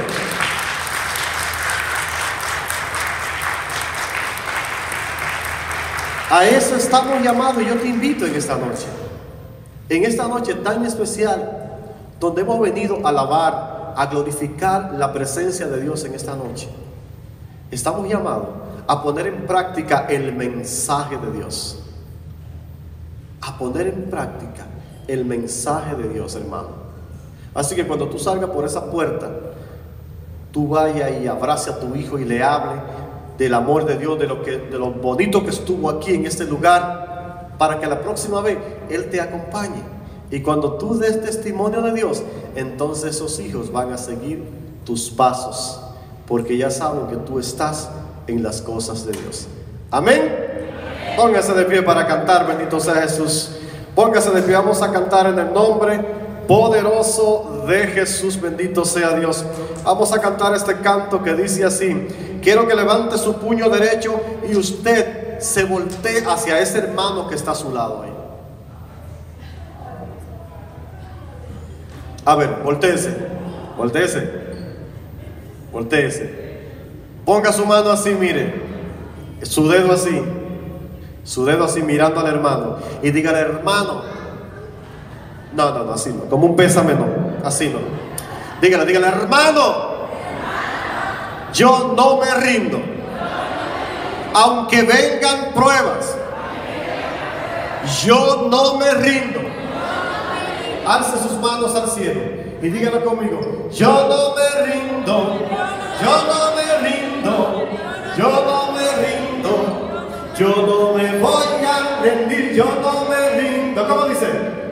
A eso estamos llamados y yo te invito en esta noche tan especial, donde hemos venido a alabar, a glorificar la presencia de Dios en esta noche. Estamos llamados a poner en práctica el mensaje de Dios. A poner en práctica el mensaje de Dios, hermano. Así que cuando tú salgas por esa puerta, tú vayas y abrace a tu hijo y le hable del amor de Dios, de lo bonito que estuvo aquí en este lugar, para que la próxima vez Él te acompañe. Y cuando tú des testimonio de Dios, entonces esos hijos van a seguir tus pasos, porque ya saben que tú estás en las cosas de Dios. Amén. Póngase de pie para cantar, bendito sea Jesús. Póngase de pie, vamos a cantar en el nombre poderoso de Jesús, bendito sea Dios. Vamos a cantar este canto que dice así. Quiero que levante su puño derecho y usted se voltee hacia ese hermano que está a su lado ahí. A ver, voltéese, voltéese, voltéese. Ponga su mano así, mire, su dedo así mirando al hermano y dígale, hermano. No, así no, como un pésame no, así no. Dígale, hermano, yo no me rindo, aunque vengan pruebas, yo no me rindo. Alce sus manos al cielo y dígalo conmigo. Yo no me rindo, yo no me rindo, yo no me rindo, yo no me voy a rendir, yo no me rindo. ¿Cómo dice?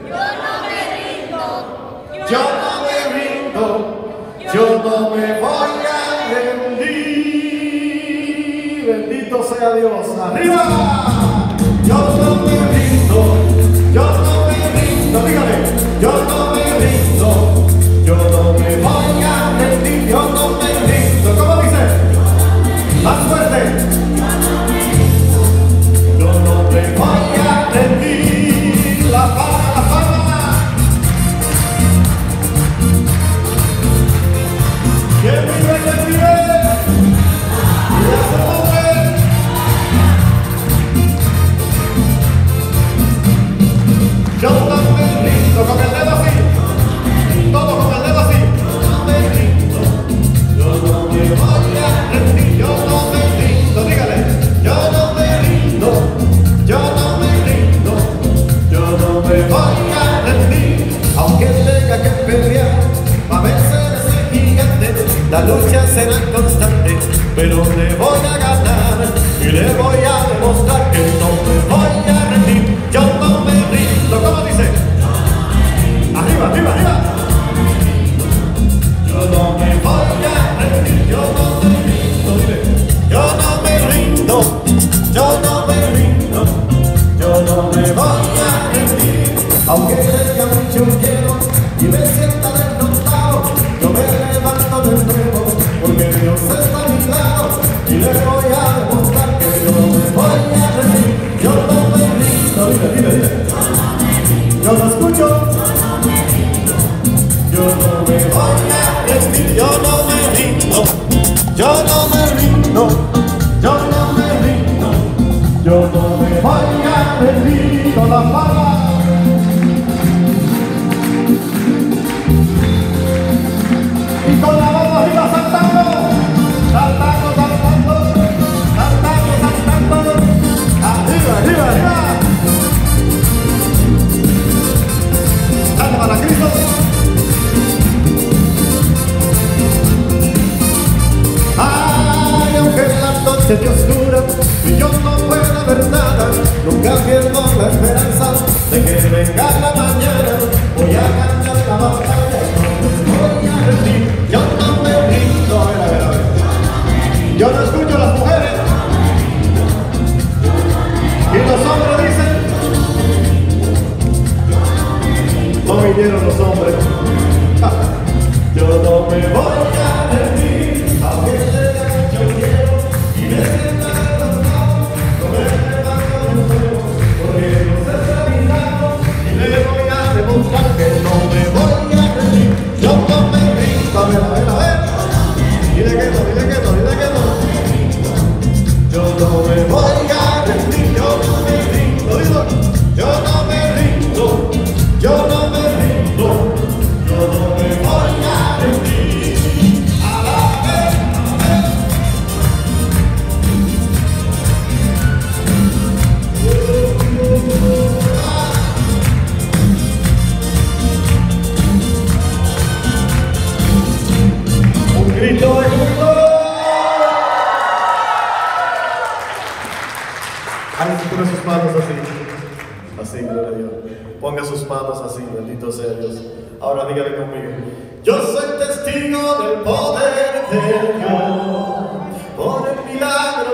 Yo no me rindo, yo no me voy a rendir. Bendito sea Dios. ¡Arriba! Yo no me rindo, yo no me rindo. Dígame, yo no me rindo, yo no me voy a rendir, yo no me rindo. ¿Cómo dice? Más fuerte. Yo no me voy a rendir. La palma, la palma. ¿Quién vive, quién vive? Y ya se mueve. Yo no me rindo, con el dedo así. Todo con el dedo así. Yo no me rindo, yo no me voy a rendir, yo no me rindo. Dígale, yo no me rindo, yo no me rindo, yo no me voy a rendir. Aunque tenga que pelear, a vencer ese gigante, la lucha será constante, pero le voy a ganar y le voy a demostrar que no me voy a rendir. Yo no me rindo. ¿Cómo dice? Arriba, arriba, arriba. Yo no me voy a rendir, yo no me rindo. Dile, yo no me rindo, yo no me rindo, yo no me voy a rendir. Aunque tenga mucho miedo y me sienta derrotado, yo me levanto de nuevo, porque Dios está a mi lado y le voy a demostrar que yo no me voy a rendir. Yo no me rindo. Dile, dile. Yo lo escucho. Yo no me voy a rendir, yo no me rindo, yo no me rindo, yo no me rindo, yo no me voy a rendir. Con las manos. Y con la mano arriba saltando, saltando, saltando, saltando, saltando, arriba, arriba, arriba. Dale para Cristo. Ay, aunque la noche te oscura y yo no pueda ver nada, nunca pierdo la esperanza de que venga la mañana. Voy a ganar la batalla, no me voy a rendir. Yo no me rindo. A ver. Yo no escucho a las mujeres y los hombres dicen. No vinieron los hombres. Yo no me voy a rendir, aunque tenga mucho miedo y me sienta derrotado, no me levanto de nuevo, porque Dios está a mi lado y le voy a demostrar que no me voy a rendir. Yo no me rindo. A ver, a ver. Dile que no, dile que no, dile que no. Yo no me voy a rendir, yo no me rindo. Digo, yo no me rindo, yo no me rindo, yo no me voy a rendir. A la vez, a la vez. Un grito de júbilo. Alguien pone sus manos así. Así, gloria a Dios. Ponga sus manos así, bendito sea Dios. Ahora dígale conmigo. Yo soy testigo del poder de Dios.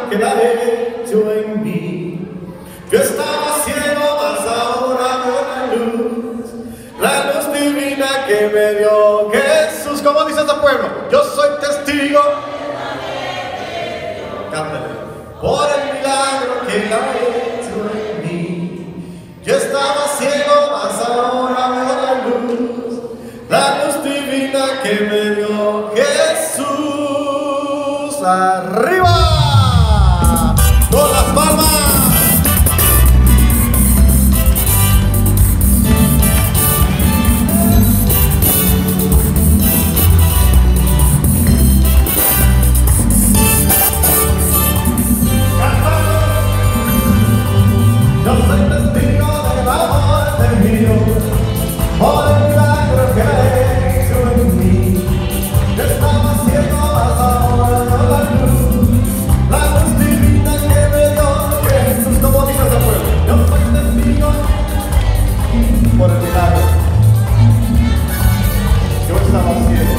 que Él ha hecho en mí. Yo estaba ciego, mas ahora veo la luz divina que me dio Jesús. ¿Cómo dice ese pueblo? Yo soy testigo. Cántale. Por el milagro que Él ha hecho en mí. Yo estaba ciego, mas ahora veo la luz divina que me dio Jesús. ¡Arriba! ¡Con las palmas! Yo soy testigo del amor de Dios, por el milagro que ha hecho en mí. Yo estaba ciego, mas ahora veo la luz divina que me dio Jesús. Como dice ese pueblo, yo soy testigo por el milagro. Yo estaba ciego,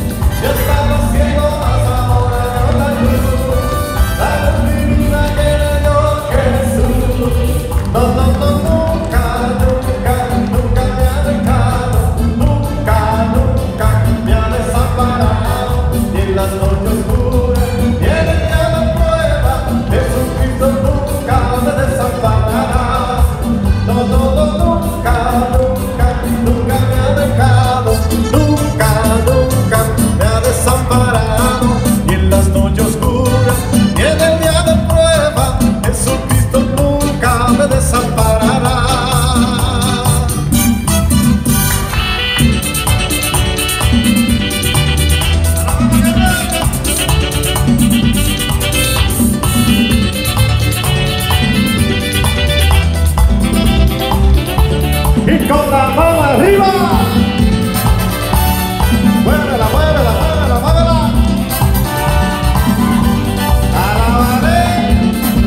mas ahora veo la luz divina que me dio Jesús. No, nunca me ha dejado, nunca me ha desamparado, ni en las noches oscuras, ni en el día de prueba, Jesucristo nunca me desamparará. No, nunca me ha dejado, nunca me ha desamparado, ni en las noches oscuras, ni en el día de prueba, Jesucristo nunca me desamparará. Y con la mano arriba, muévela, muévela, muévela, muévela. Alabaré.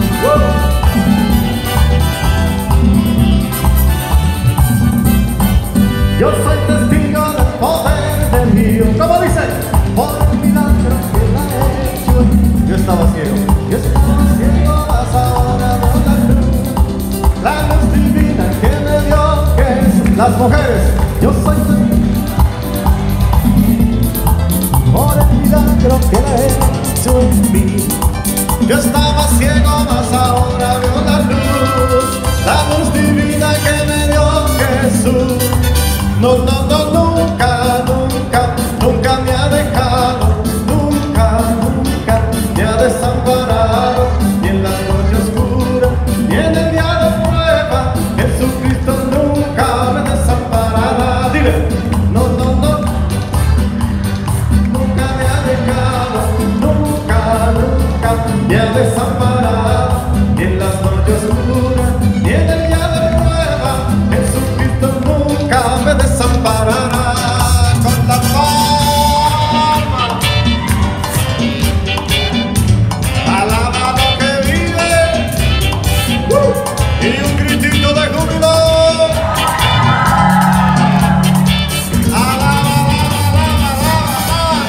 Yo soy testigo del poder de Dios. ¿Cómo dice? Por el milagro que Él ha hecho. Yo estaba ciego, mas ahora veo la luz divina que me dio Jesús. Las mujeres, yo soy testigo por el milagro que Él ha hecho en mí. Yo estaba ciego, mas ahora veo la luz divina que me dio Jesús. No, nunca me ha dejado, nunca me ha desamparado, ni en las noches oscuras, ni en el día de prueba, Jesucristo nunca me desamparará. Dile, no, nunca me ha dejado, nunca me ha desamparado, ni en las noches oscuras, ni en el día de prueba, Jesucristo nunca me desamparará. Con la palma, alaba lo que vive, y un gritito de júbilo. Alaba, alaba, alaba.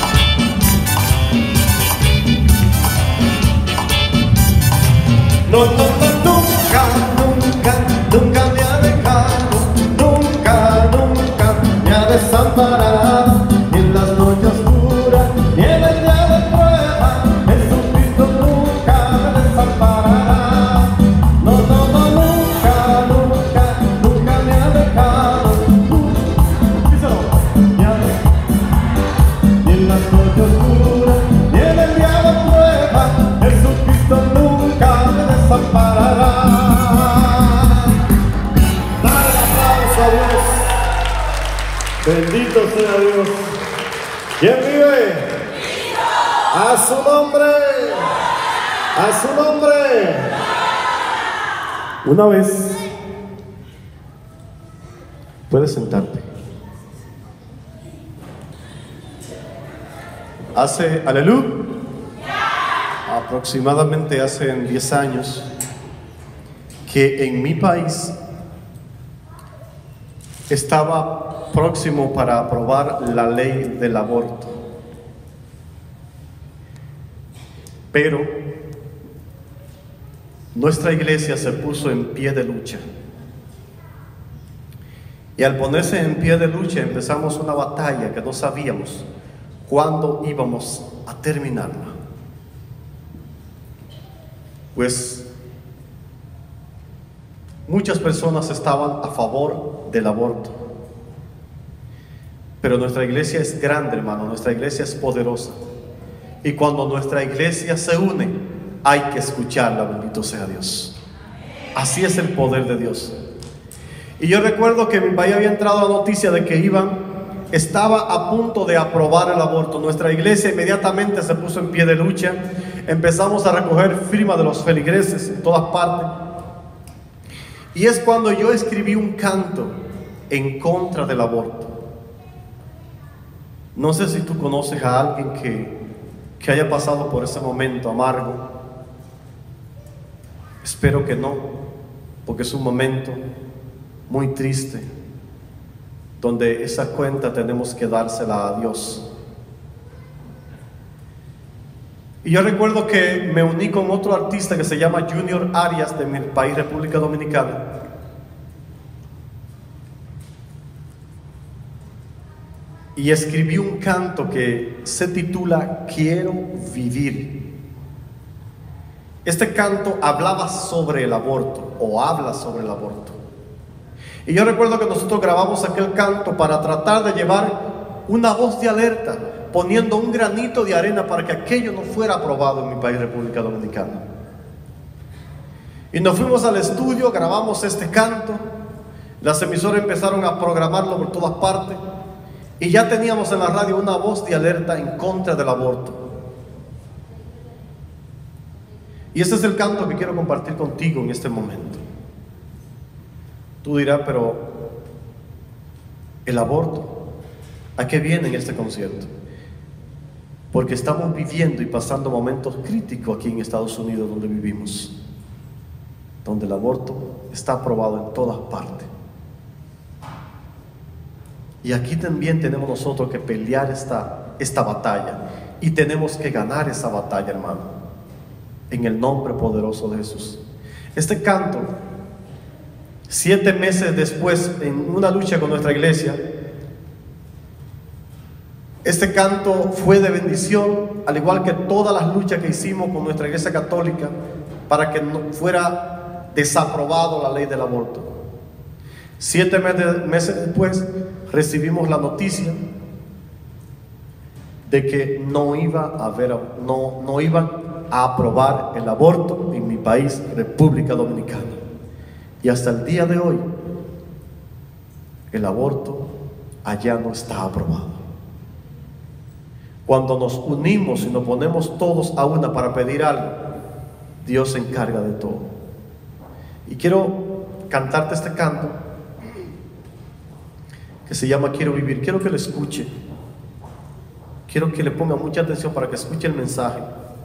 No, nunca me ha dejado, nunca me ha desamparado, ni en las noches oscuras, ni en el día de prueba, Jesucristo nunca me desamparará. No, nunca me ha dejado, díselo, ni en las noches oscuras, ni en el día de prueba, Jesucristo nunca me desamparará. Dale aplauso a Dios. Bendito sea Dios. ¿Quién vive? A su nombre. A su nombre. Una vez. Puedes sentarte. Aleluya. Aproximadamente hace 10 años que en mi país estaba próximo para aprobar la ley del aborto. Pero nuestra iglesia se puso en pie de lucha. Y al ponerse en pie de lucha empezamos una batalla que no sabíamos cuándo íbamos a terminarla. Pues muchas personas estaban a favor del aborto. Pero nuestra iglesia es grande, hermano, nuestra iglesia es poderosa. Y cuando nuestra iglesia se une, hay que escucharla, bendito sea Dios. Así es el poder de Dios. Y yo recuerdo que en mi país había entrado la noticia de que estaba a punto de aprobar el aborto. Nuestra iglesia inmediatamente se puso en pie de lucha. Empezamos a recoger firmas de los feligreses en todas partes. Y es cuando yo escribí un canto en contra del aborto. No sé si tú conoces a alguien que haya pasado por ese momento amargo. Espero que no, porque es un momento muy triste, donde esa cuenta tenemos que dársela a Dios. Y yo recuerdo que me uní con otro artista que se llama Junior Arias, de mi país, República Dominicana. Y escribí un canto que se titula Quiero vivir. Este canto hablaba sobre el aborto, o habla sobre el aborto. Y yo recuerdo que nosotros grabamos aquel canto para tratar de llevar una voz de alerta, poniendo un granito de arena para que aquello no fuera aprobado en mi país, República Dominicana. Y nos fuimos al estudio, grabamos este canto, las emisoras empezaron a programarlo por todas partes, y ya teníamos en la radio una voz de alerta en contra del aborto. Y ese es el canto que quiero compartir contigo en este momento. Tú dirás, pero el aborto, ¿a qué viene en este concierto? Porque estamos viviendo y pasando momentos críticos aquí en Estados Unidos, donde vivimos, donde el aborto está aprobado en todas partes. Y aquí también tenemos nosotros que pelear esta batalla, y tenemos que ganar esa batalla, hermano, en el nombre poderoso de Jesús. Este canto, 7 meses después, en una lucha con nuestra iglesia, este canto fue de bendición, al igual que todas las luchas que hicimos con nuestra iglesia católica para que no fuera desaprobado la ley del aborto. 7 meses después recibimos la noticia de que no iban a aprobar el aborto en mi país, República Dominicana. Y hasta el día de hoy, el aborto allá no está aprobado. Cuando nos unimos y nos ponemos todos a una para pedir algo, Dios se encarga de todo. Y quiero cantarte este canto que se llama Quiero vivir. Quiero que lo escuche. Quiero que le ponga mucha atención para que escuche el mensaje,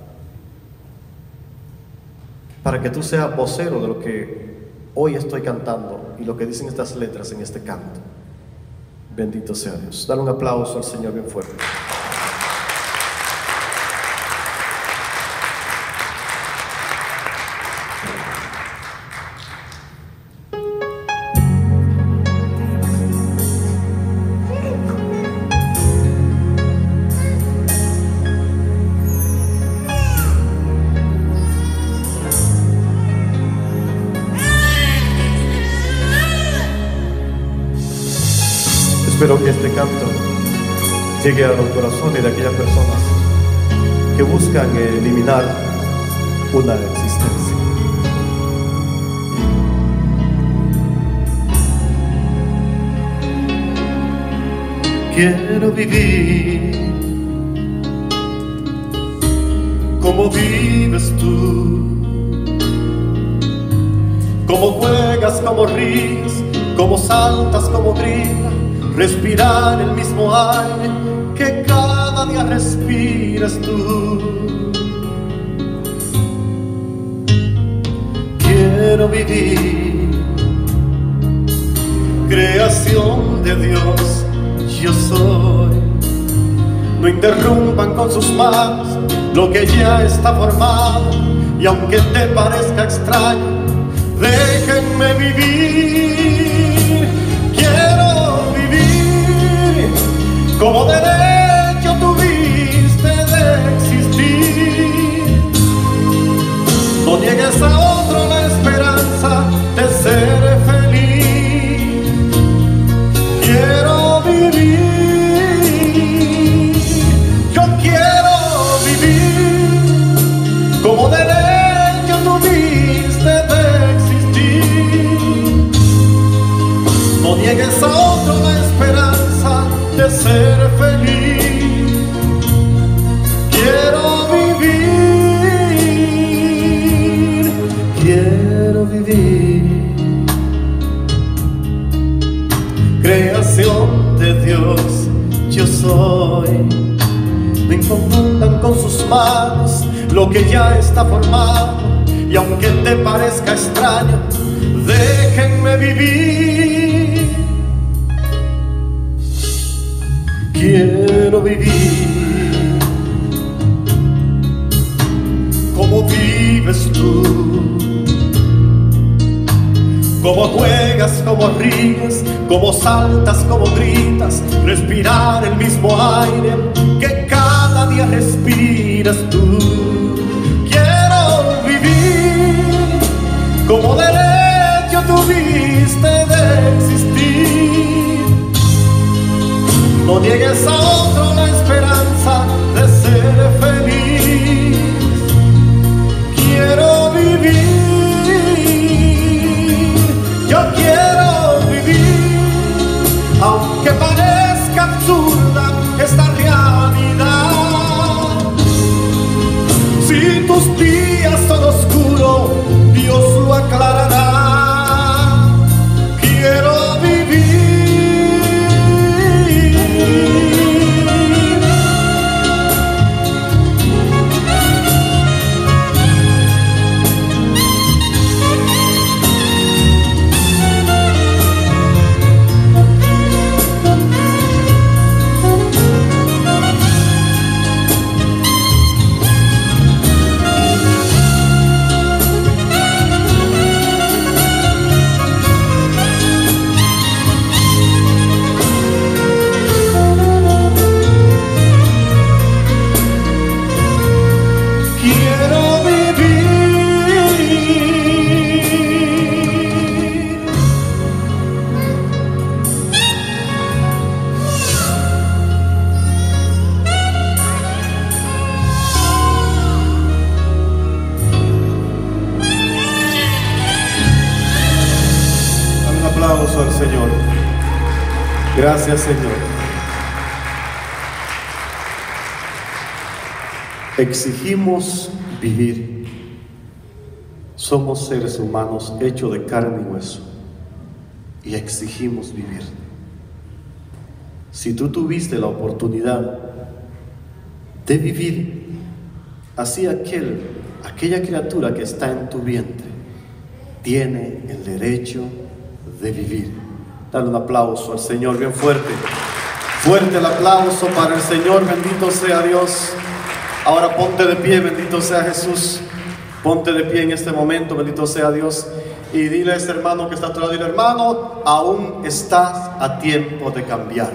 para que tú seas vocero de lo que hoy estoy cantando y lo que dicen estas letras en este canto. Bendito sea Dios. Dale un aplauso al Señor bien fuerte. Espero que este canto llegue a los corazones de aquellas personas que buscan eliminar una existencia. Quiero vivir como vives tú, como juegas, como ríes, como saltas, como brillas. Respirar el mismo aire que cada día respiras tú. Quiero vivir, creación de Dios, yo soy. No interrumpan con sus manos lo que ya está formado. y aunque te parezca extraño, déjenme vivir. Quiero vivir como derecho tuviste de existir. No niegues a otro la esperanza de ser feliz. Quiero vivir. Yo quiero vivir como derecho tuviste de existir. No niegues a otro la esperanza de ser feliz. Quiero vivir, quiero vivir. Creación de Dios yo soy. No inconfundan con sus manos lo que ya está formado, y aunque te parezca extraño, déjenme vivir. Quiero vivir como vives tú, como juegas, como ríes, como saltas, como gritas, respirar el mismo aire que cada día respiras tú. Quiero vivir como derecho tuviste de existir. No niegues a otro la esperanza de ser feliz. Quiero vivir, yo quiero vivir, aunque parezca absurda esta realidad. Si tus días son oscuros, Dios lo aclarará. Quiero vivir. Al Señor. Gracias, Señor. Exigimos vivir. Somos seres humanos hechos de carne y hueso y exigimos vivir. Si tú tuviste la oportunidad de vivir, así aquella criatura que está en tu vientre tiene el derecho de vivir. Dale un aplauso al Señor bien fuerte. Fuerte el aplauso para el Señor. Bendito sea Dios. Ahora ponte de pie. Bendito sea Jesús. Ponte de pie en este momento. Bendito sea Dios. Y dile a ese hermano que está a tu lado, dile: hermano, aún estás a tiempo de cambiar.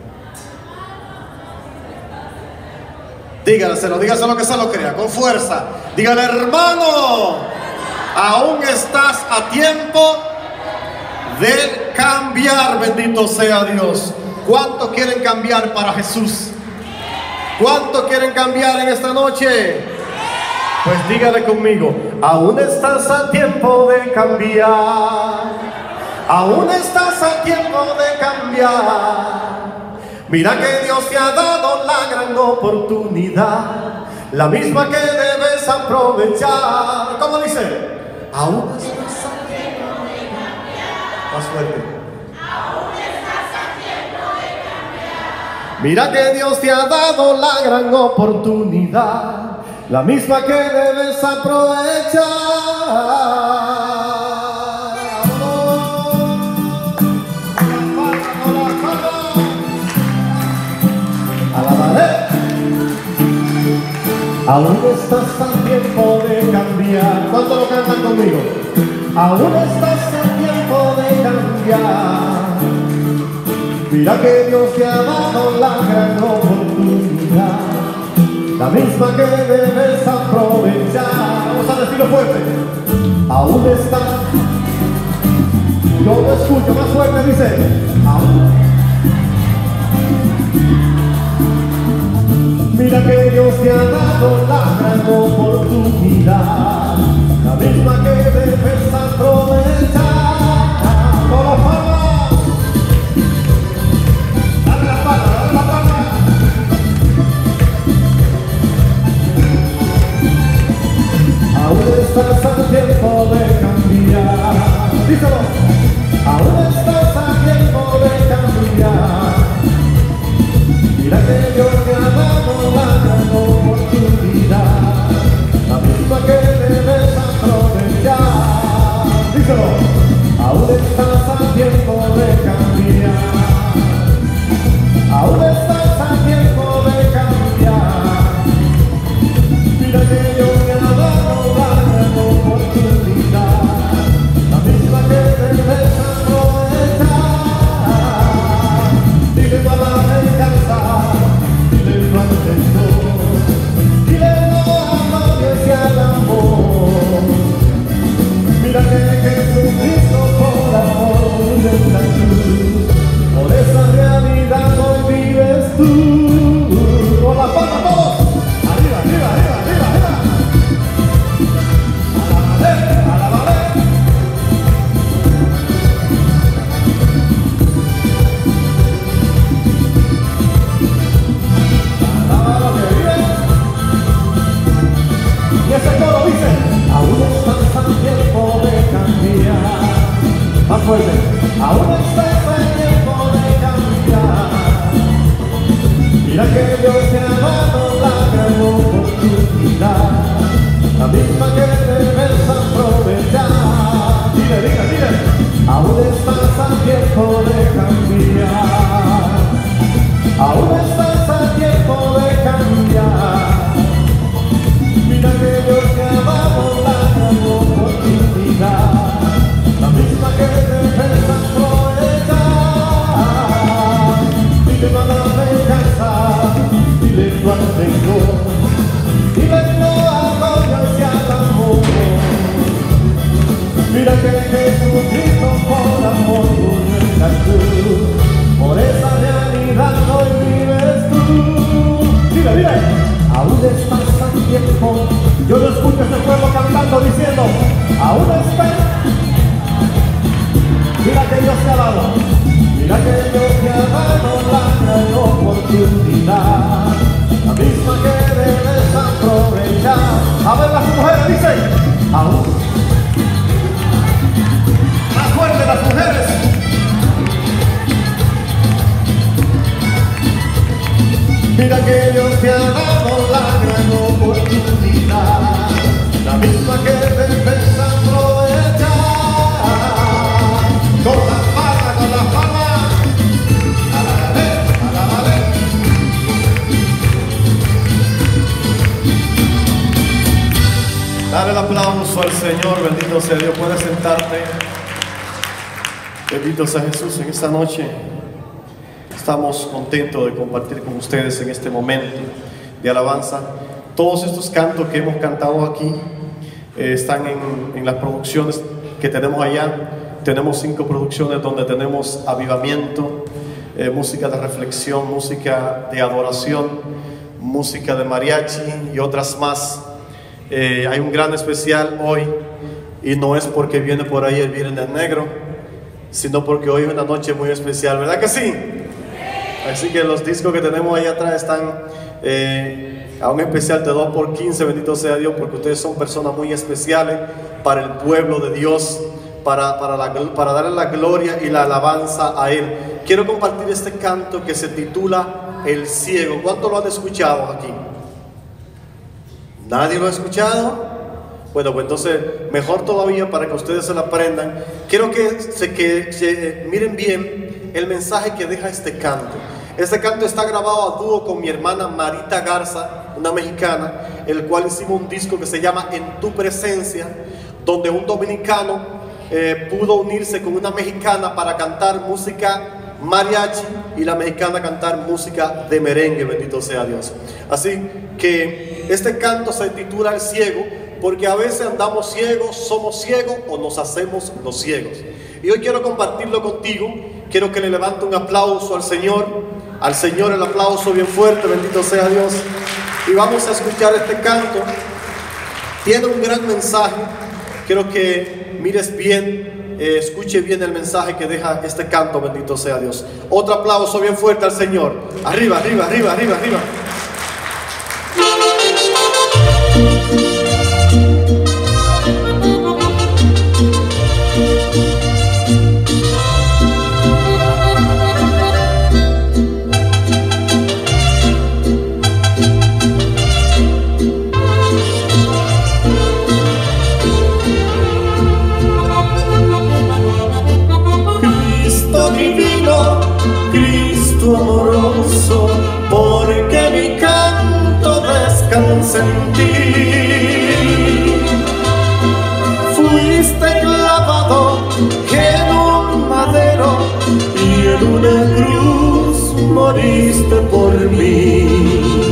Dígaselo que se lo crea, con fuerza. Dígale: hermano, aún estás a tiempo de cambiar. Bendito sea Dios. ¿Cuánto quieren cambiar para Jesús? ¿Cuánto quieren cambiar en esta noche? Pues dígale conmigo: aún estás a tiempo de cambiar. Aún estás a tiempo de cambiar. Mira que Dios te ha dado la gran oportunidad, la misma que debes aprovechar. ¿Cómo dice? Aún estás a tiempo de cambiar. Más fuerte. Aún estás a tiempo de cambiar. Mira que Dios te ha dado la gran oportunidad, la misma que debes aprovechar. Alabaré. Aún estás a tiempo de cambiar. cambiar. ¿Cuánto lo cantan conmigo? Aún estás a tiempo de cambiar. Mira que Dios te ha dado la gran oportunidad, la misma que debes aprovechar. Vamos a decirlo fuerte. Aún está. Yo lo escucho más fuerte, dice. Aún. Mira que Dios te ha dado la gran oportunidad, la misma que debes aprovechar. Con la palma. Dale la palma, dale la palma. Aún estás a tiempo de cambiar. Díselo. Aún estás a tiempo de cambiar. Mira que Dios te ha dado la gran oportunidad, la misma que debes aprovechar. Díselo. Aún estás a tiempo de cambiar. Aún estás a tiempo de cambiar. Mira que Dios te ha dado la gran oportunidad, la misma que debes aprovechar. Dile a la venganza, dile no al temor, dile no a la y al amor. Mira que Jesucristo por amor murió en la cruz, por esa realidad hoy vives tú. Con la palma todos, arriba, arriba, arriba, arriba, arriba. A la valer. Y ese coro dice, aún estás a tiempo de cambiar. Más fuerte. Aún estás a tiempo de cambiar. Mira que Dios te ha dado la gran oportunidad, la misma que debes aprovechar. Dile, dile, dile. Aún estás a tiempo de cambiar. Aún estás a tiempo de cambiar. Mira que Dios te ha dado la gran oportunidad, la misma que debes aprovechar. Dile no a la venganza, dile no al rencor, dile no a la y al amor. Mira que Jesucristo por amor murió en la cruz, por esa realidad hoy vives tú. Dile, dile. Aún estás a tiempo. Yo no escucho a ese pueblo cantando diciendo, aún estás. Mira que Dios te ha dado, mira que Dios te ha dado la gran oportunidad, la misma que debes aprovechar. A ver las mujeres dicen, aún. Más fuerte las mujeres. Mira que Dios te ha dado la gran oportunidad, la misma que debes aprovechar. Con la palma, con la palma. A la vez, a la vez. Dale el aplauso al Señor, bendito sea Dios. Puedes sentarte. Bendito sea Jesús en esta noche. Estamos contentos de compartir con ustedes en este momento de alabanza. Todos estos cantos que hemos cantado aquí están en las producciones que tenemos allá. Tenemos 5 producciones donde tenemos avivamiento, música de reflexión, música de adoración, música de mariachi y otras más. Hay un gran especial hoy y no es porque viene por ahí el Viernes Negro, sino porque hoy es una noche muy especial, ¿verdad que sí? Así que los discos que tenemos ahí atrás están a un especial de 2x15, bendito sea Dios, porque ustedes son personas muy especiales para el pueblo de Dios, para darle la gloria y la alabanza a Él. Quiero compartir este canto que se titula El Ciego. ¿Cuántos lo han escuchado aquí? ¿Nadie lo ha escuchado? Bueno, pues entonces mejor todavía para que ustedes se la aprendan. Quiero que se miren bien el mensaje que deja este canto. Este canto está grabado a dúo con mi hermana Marita Garza, una mexicana. el cual hicimos un disco que se llama En Tu Presencia, donde un dominicano pudo unirse con una mexicana para cantar música mariachi y la mexicana cantar música de merengue, bendito sea Dios. Así que este canto se titula El Ciego, porque a veces andamos ciegos, somos ciegos o nos hacemos los ciegos. Y hoy quiero compartirlo contigo. Quiero que le levante un aplauso al Señor el aplauso bien fuerte, bendito sea Dios. Y vamos a escuchar este canto. Tiene un gran mensaje. Quiero que mires bien, escuche bien el mensaje que deja este canto, bendito sea Dios. Otro aplauso bien fuerte al Señor. Arriba, arriba, arriba, arriba, arriba. Amoroso, porque mi canto descansa en ti. Fuiste clavado en un madero y en una cruz moriste por mí.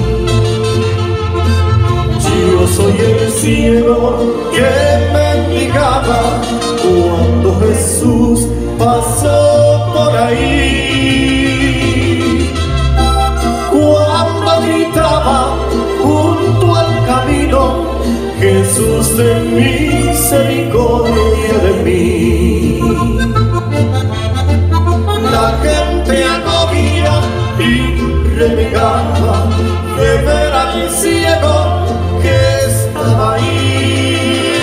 Yo soy el ciego que mendigaba cuando Jesús pasó por ahí. Gritaba junto al camino, Jesús de misericordia de mí. La gente agobia y renegaba de ver al ciego que estaba ahí.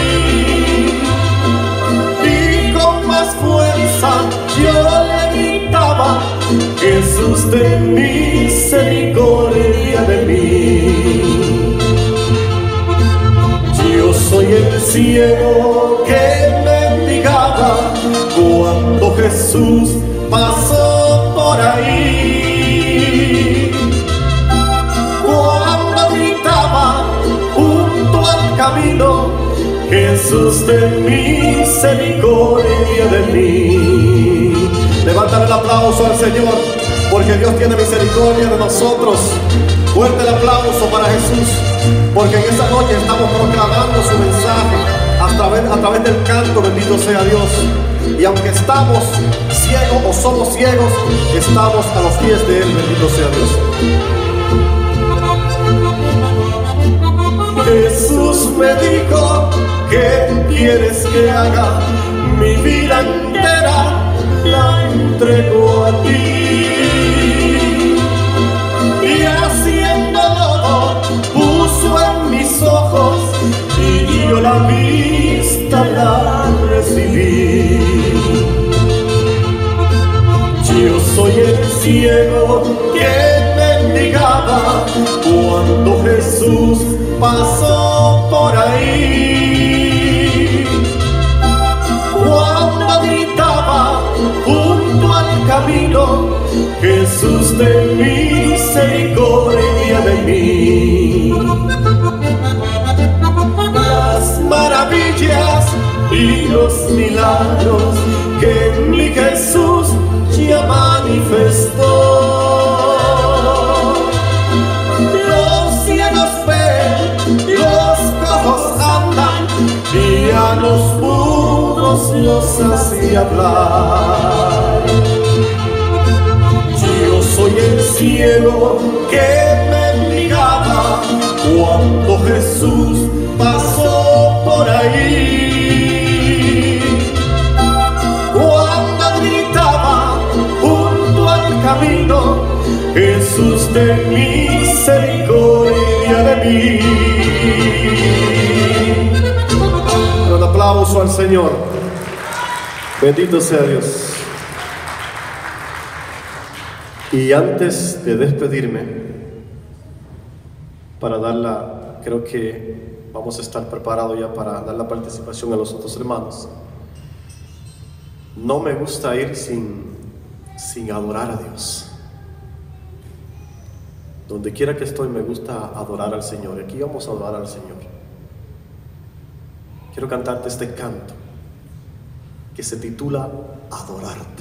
Y con más fuerza yo le gritaba, Jesús de misericordia de mí. Yo soy el ciego que mendigaba cuando Jesús pasó por ahí. Cuando gritaba junto al camino, Jesús de misericordia de mí. Levantar el aplauso al Señor, porque Dios tiene misericordia de nosotros. Fuerte el aplauso para Jesús, porque en esta noche estamos proclamando su mensaje a través del canto, bendito sea Dios. Y aunque estamos ciegos o somos ciegos, estamos a los pies de Él, bendito sea Dios. Jesús me dijo, ¿qué quieres que haga? Mi vida entera la entrego a ti. Y haciendo lodo puso en mis ojos y yo la vista la recibí. Yo soy el ciego que mendigaba cuando Jesús pasó por ahí. Cuando gritaba junto al camino, Jesús de misericordia de mí. Las maravillas y los milagros que mi Jesús ya manifestó. Los ciegos ven, los cojos andan y a los mudos los hace hablar. Yo soy el ciego que mendigaba cuando Jesús pasó por ahí. Cuando gritaba junto al camino, Jesús de misericordia de mí. Un aplauso al Señor. Bendito sea Dios. Y antes de despedirme, para creo que vamos a estar preparados ya para dar la participación a los otros hermanos. No me gusta ir sin adorar a Dios. Donde quiera que estoy me gusta adorar al Señor. Aquí vamos a adorar al Señor. Quiero cantarte este canto que se titula Adorarte.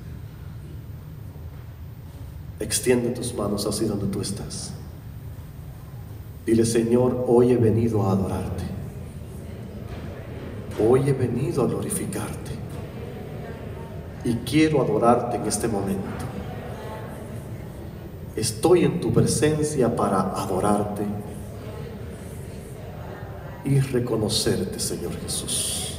Extiende tus manos así donde tú estás. Dile: Señor, hoy he venido a adorarte. Hoy he venido a glorificarte. Y quiero adorarte en este momento. Estoy en tu presencia para adorarte y reconocerte, Señor Jesús.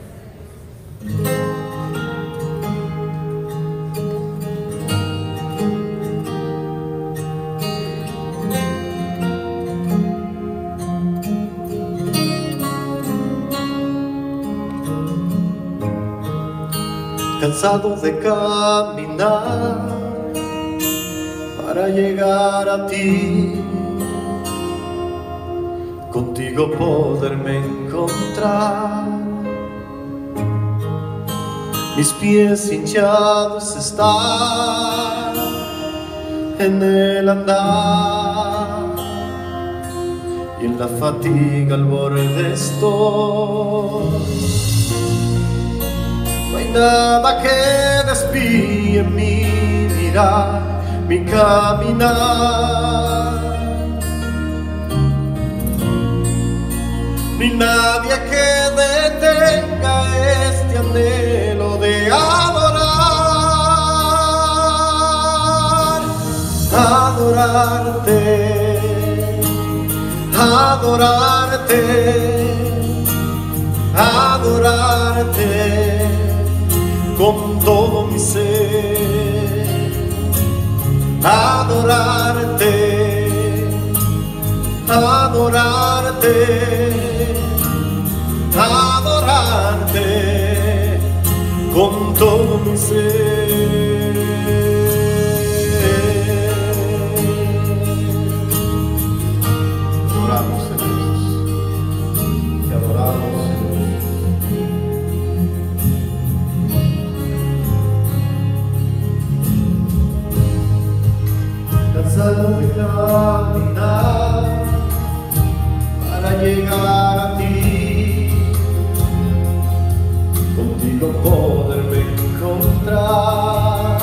Cansado de caminar para llegar a ti, contigo poderme encontrar. Mis pies hinchados están en el andar, y en la fatiga al borde estoy. No hay nada que desvíe mi mirar, mi caminar, ni nadie que detenga este anhelo de adorar, adorarte, adorarte, adorarte con todo mi ser, adorarte, adorarte, adorarte con todo mi ser. Adoramos, Señor, te adoramos, Señor. Cansado de caminar para llegar a ti, contigo poderme encontrar.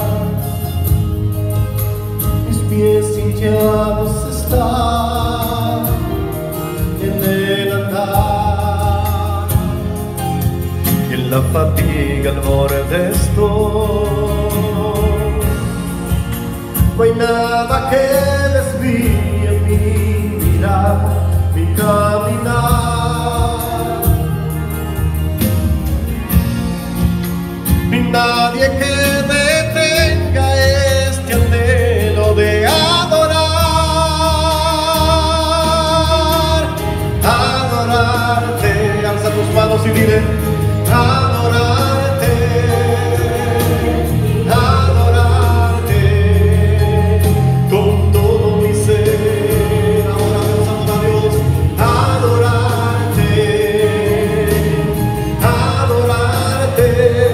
Mis pies hinchados están en el andar, y en la fatiga al borde estoy. No hay nada que desvíe mi mirar, mi caminar, ni nadie que detenga este anhelo de adorar, adorarte. Alza tus manos y dile: adorarte, adorarte con todo mi ser. Adoramos, adora a Dios. Adorarte, adorarte,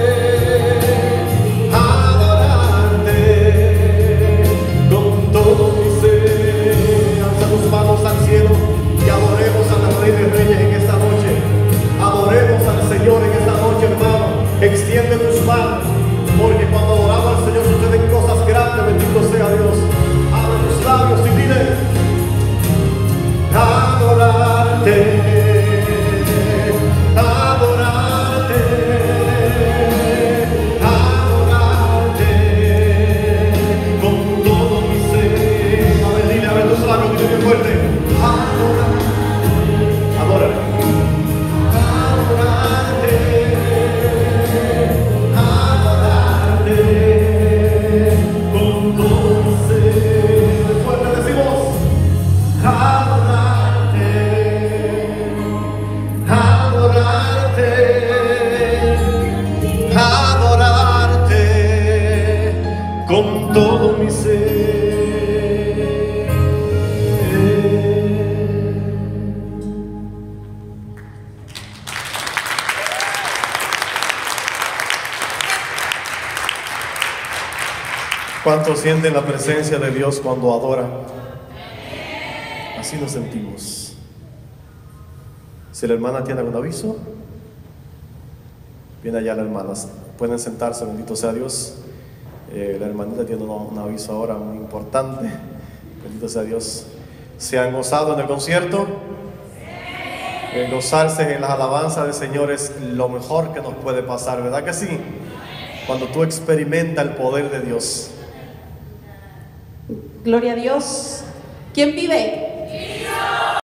adorarte con todo mi ser. Alza tus manos al cielo y adoremos al Rey de Reyes en esta noche. Adoremos al Señor en esta noche, hermano. Extiende tus manos, porque cuando adoramos al Señor suceden cosas grandes. Bendito sea Dios. Abre tus labios y dile: adorarte, adorarte, adorarte con todo mi ser. A ver, dile, abre tus labios y dile bien fuerte: adorarte, adórale. Con todo mi ser. ¿Cuántos sienten la presencia de Dios cuando adoran? Así nos sentimos. Si la hermana tiene algún aviso, viene allá la hermana. Pueden sentarse, bendito sea Dios. La hermanita tiene un aviso ahora muy importante. Bendito sea Dios. ¿Se han gozado en el concierto? Gozarse en las alabanzas del Señor es lo mejor que nos puede pasar, ¿verdad que sí? Cuando tú experimentas el poder de Dios. Gloria a Dios. ¿Quién vive?